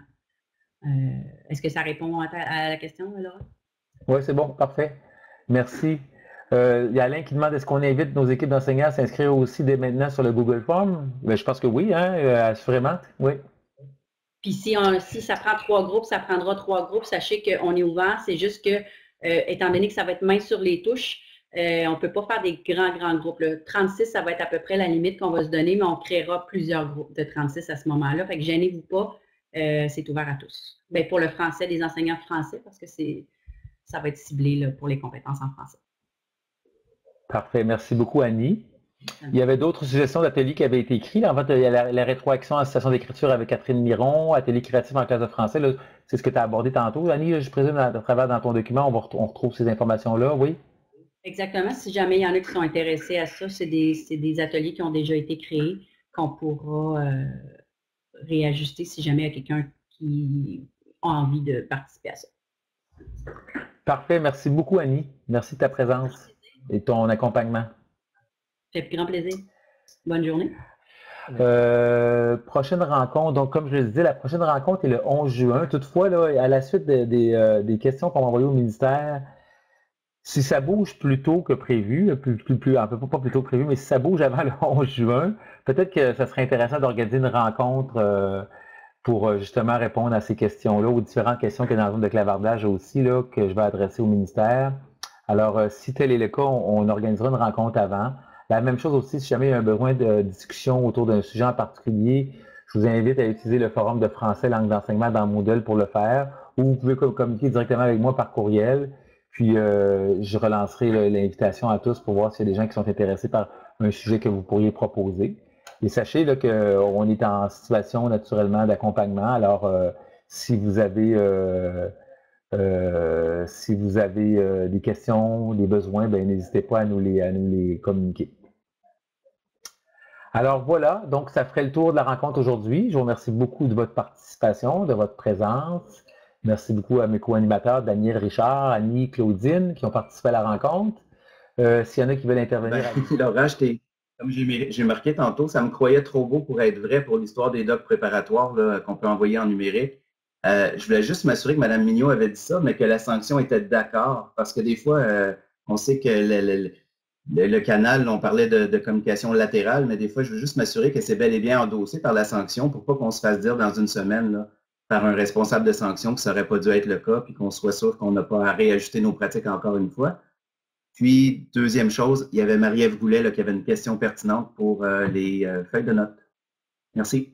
Est-ce que ça répond à la question, Laura? Oui, c'est bon, parfait. Merci. Il y a Alain qui demande est-ce qu'on invite nos équipes d'enseignants à s'inscrire aussi dès maintenant sur le Google Form? Ben, je pense que oui, hein, assurément. Oui. Puis si ça prend 3 groupes, ça prendra 3 groupes. Sachez qu'on est ouvert. C'est juste que, étant donné que ça va être main sur les touches, on ne peut pas faire des grands groupes. Là. 36, ça va être à peu près la limite qu'on va se donner, mais on créera plusieurs groupes de 36 à ce moment-là. Fait que gênez-vous pas, c'est ouvert à tous. Bien, pour le français, des enseignants français, parce que ça va être ciblé là, pour les compétences en français. Parfait. Merci beaucoup, Annie. Il y avait d'autres suggestions d'ateliers qui avaient été écrits. En fait, il y a la rétroaction en situation d'écriture avec Catherine Miron, atelier créatif en classe de français. C'est ce que tu as abordé tantôt. Annie, je présume, à travers dans ton document, on retrouve ces informations-là, oui? Exactement. Si jamais il y en a qui sont intéressés à ça, c'est des ateliers qui ont déjà été créés qu'on pourra réajuster si jamais il y a quelqu'un qui a envie de participer à ça. Parfait. Merci beaucoup, Annie. Merci de ta présence et ton accompagnement. Ça fait grand plaisir. Bonne journée. Prochaine rencontre, donc comme je le disais, la prochaine rencontre est le 11 juin. Toutefois, là, à la suite des questions qu'on m'a envoyées au ministère, si ça bouge plus tôt que prévu, un peu pas plus tôt que prévu, mais si ça bouge avant le 11 juin, peut-être que ça serait intéressant d'organiser une rencontre pour justement répondre à ces questions-là, aux différentes questions qu'il y a dans la zone de clavardage aussi, là, que je vais adresser au ministère. Alors, si tel est le cas, on organisera une rencontre avant. La même chose aussi, si jamais il y a un besoin de discussion autour d'un sujet en particulier, je vous invite à utiliser le forum de français langue d'enseignement dans Moodle pour le faire, ou vous pouvez communiquer directement avec moi par courriel, puis je relancerai l'invitation à tous pour voir s'il y a des gens qui sont intéressés par un sujet que vous pourriez proposer. Et sachez qu'on est en situation naturellement d'accompagnement, alors si vous avez des questions, des besoins, ben, n'hésitez pas à nous les communiquer. Alors voilà, donc ça ferait le tour de la rencontre aujourd'hui. Je vous remercie beaucoup de votre participation, de votre présence. Merci beaucoup à mes co-animateurs, Daniel, Richard, Annie, Claudine, qui ont participé à la rencontre. S'il y en a qui veulent intervenir. Laura, comme j'ai marqué tantôt, ça me croyait trop beau pour être vrai pour l'histoire des docs préparatoires qu'on peut envoyer en numérique. Je voulais juste m'assurer que Mme Mignot avait dit ça, mais que la sanction était d'accord, parce que des fois, on sait que le canal, on parlait de communication latérale, mais des fois, je veux juste m'assurer que c'est bel et bien endossé par la sanction pour pas qu'on se fasse dire dans une semaine là, par un responsable de sanction que ça n'aurait pas dû être le cas, puis qu'on soit sûr qu'on n'a pas à réajuster nos pratiques encore une fois. Puis, deuxième chose, il y avait Marie-Ève Goulet là, qui avait une question pertinente pour les feuilles de notes. Merci.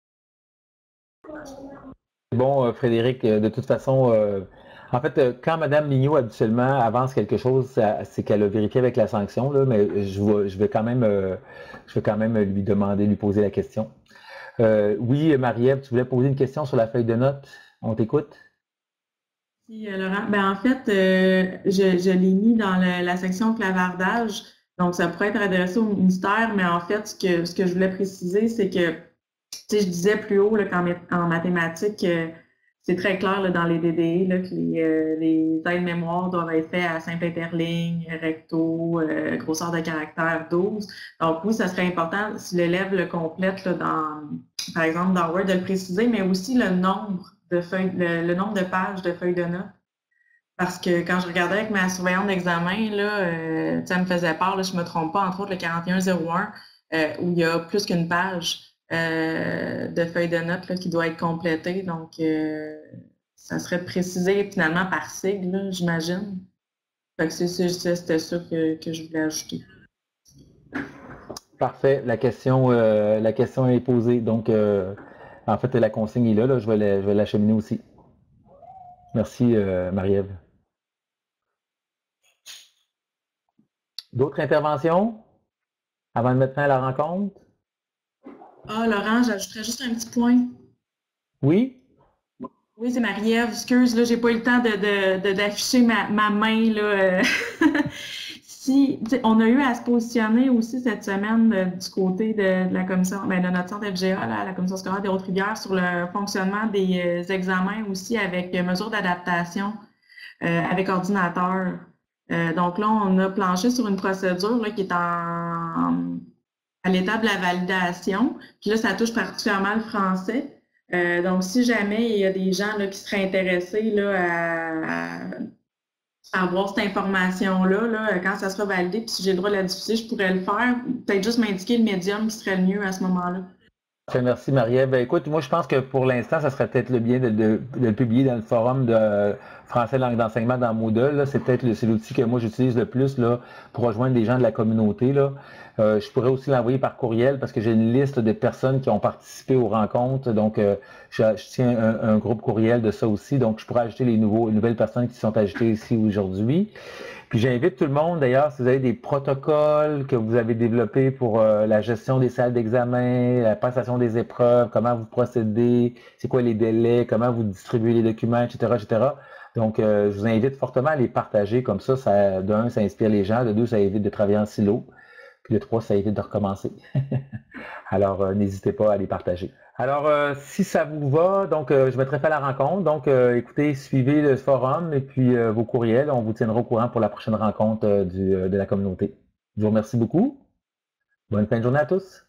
Bon, Frédéric, de toute façon, en fait, quand Mme Mignot habituellement avance quelque chose, c'est qu'elle a vérifié avec la sanction, là, mais je vais quand même lui demander, lui poser la question. Oui, Marie-Ève, tu voulais poser une question sur la feuille de notes? On t'écoute? Oui, Laurent. Ben, en fait, je l'ai mis dans la section clavardage, donc ça pourrait être adressé au ministère, mais en fait, ce que je voulais préciser, c'est que, tu sais, je disais plus haut qu'en mathématiques, c'est très clair là, dans les DDE là, que les aides-mémoires doivent être faits à simple interligne, recto, grosseur de caractère 12. Donc oui, ça serait important si l'élève le complète là, par exemple dans Word de le préciser, mais aussi le nombre de feuilles, le nombre de pages de feuilles de notes. Parce que quand je regardais avec ma surveillante d'examen, là, ça me faisait peur, là, je ne me trompe pas, entre autres le 4101, où il y a plus qu'une page de feuilles de notes là, qui doit être complétée. Donc, ça serait précisé finalement par sigle, j'imagine. C'était ça que je voulais ajouter. Parfait. La question est posée. Donc, en fait, la consigne est là. Je vais l'acheminer aussi. Merci, Marie-Ève. D'autres interventions avant de mettre fin à la rencontre? Ah, Laurent, j'ajouterais juste un petit point. Oui? Oui, c'est Marie-Ève. Excuse, là, j'ai pas eu le temps d'afficher ma main, là. On a eu à se positionner aussi cette semaine du côté de la commission, de notre centre FGA, là, la commission scolaire des Hautes-Rivières, sur le fonctionnement des examens aussi avec mesures d'adaptation avec ordinateur. Donc là, on a planché sur une procédure là, qui est à l'étape de la validation. Puis là, ça touche particulièrement le français. Donc, si jamais il y a des gens là, qui seraient intéressés là, à avoir cette information-là, là, quand ça sera validé, puis si j'ai le droit de la diffuser, je pourrais le faire. Peut-être juste m'indiquer le médium qui serait le mieux à ce moment-là. Merci, Marie-Ève. Ben, écoute, moi, je pense que pour l'instant, ça serait peut-être le bien de le publier dans le forum de français langue d'enseignement dans Moodle. C'est l'outil que moi, j'utilise le plus là, pour rejoindre les gens de la communauté. Là. Je pourrais aussi l'envoyer par courriel parce que j'ai une liste de personnes qui ont participé aux rencontres. Donc, je tiens un groupe courriel de ça aussi. Donc, je pourrais ajouter les nouvelles personnes qui sont ajoutées ici aujourd'hui. Puis j'invite tout le monde, d'ailleurs, si vous avez des protocoles que vous avez développés pour la gestion des salles d'examen, la passation des épreuves, comment vous procédez, c'est quoi les délais, comment vous distribuez les documents, etc., etc. Donc, je vous invite fortement à les partager comme ça. De un, ça inspire les gens. De deux, ça évite de travailler en silo. Puis de trois, ça évite de recommencer. Alors, n'hésitez pas à les partager. Alors, si ça vous va, donc je mettrai fin à la rencontre. Donc, écoutez, suivez le forum et puis vos courriels. On vous tiendra au courant pour la prochaine rencontre de la communauté. Je vous remercie beaucoup. Bonne fin de journée à tous.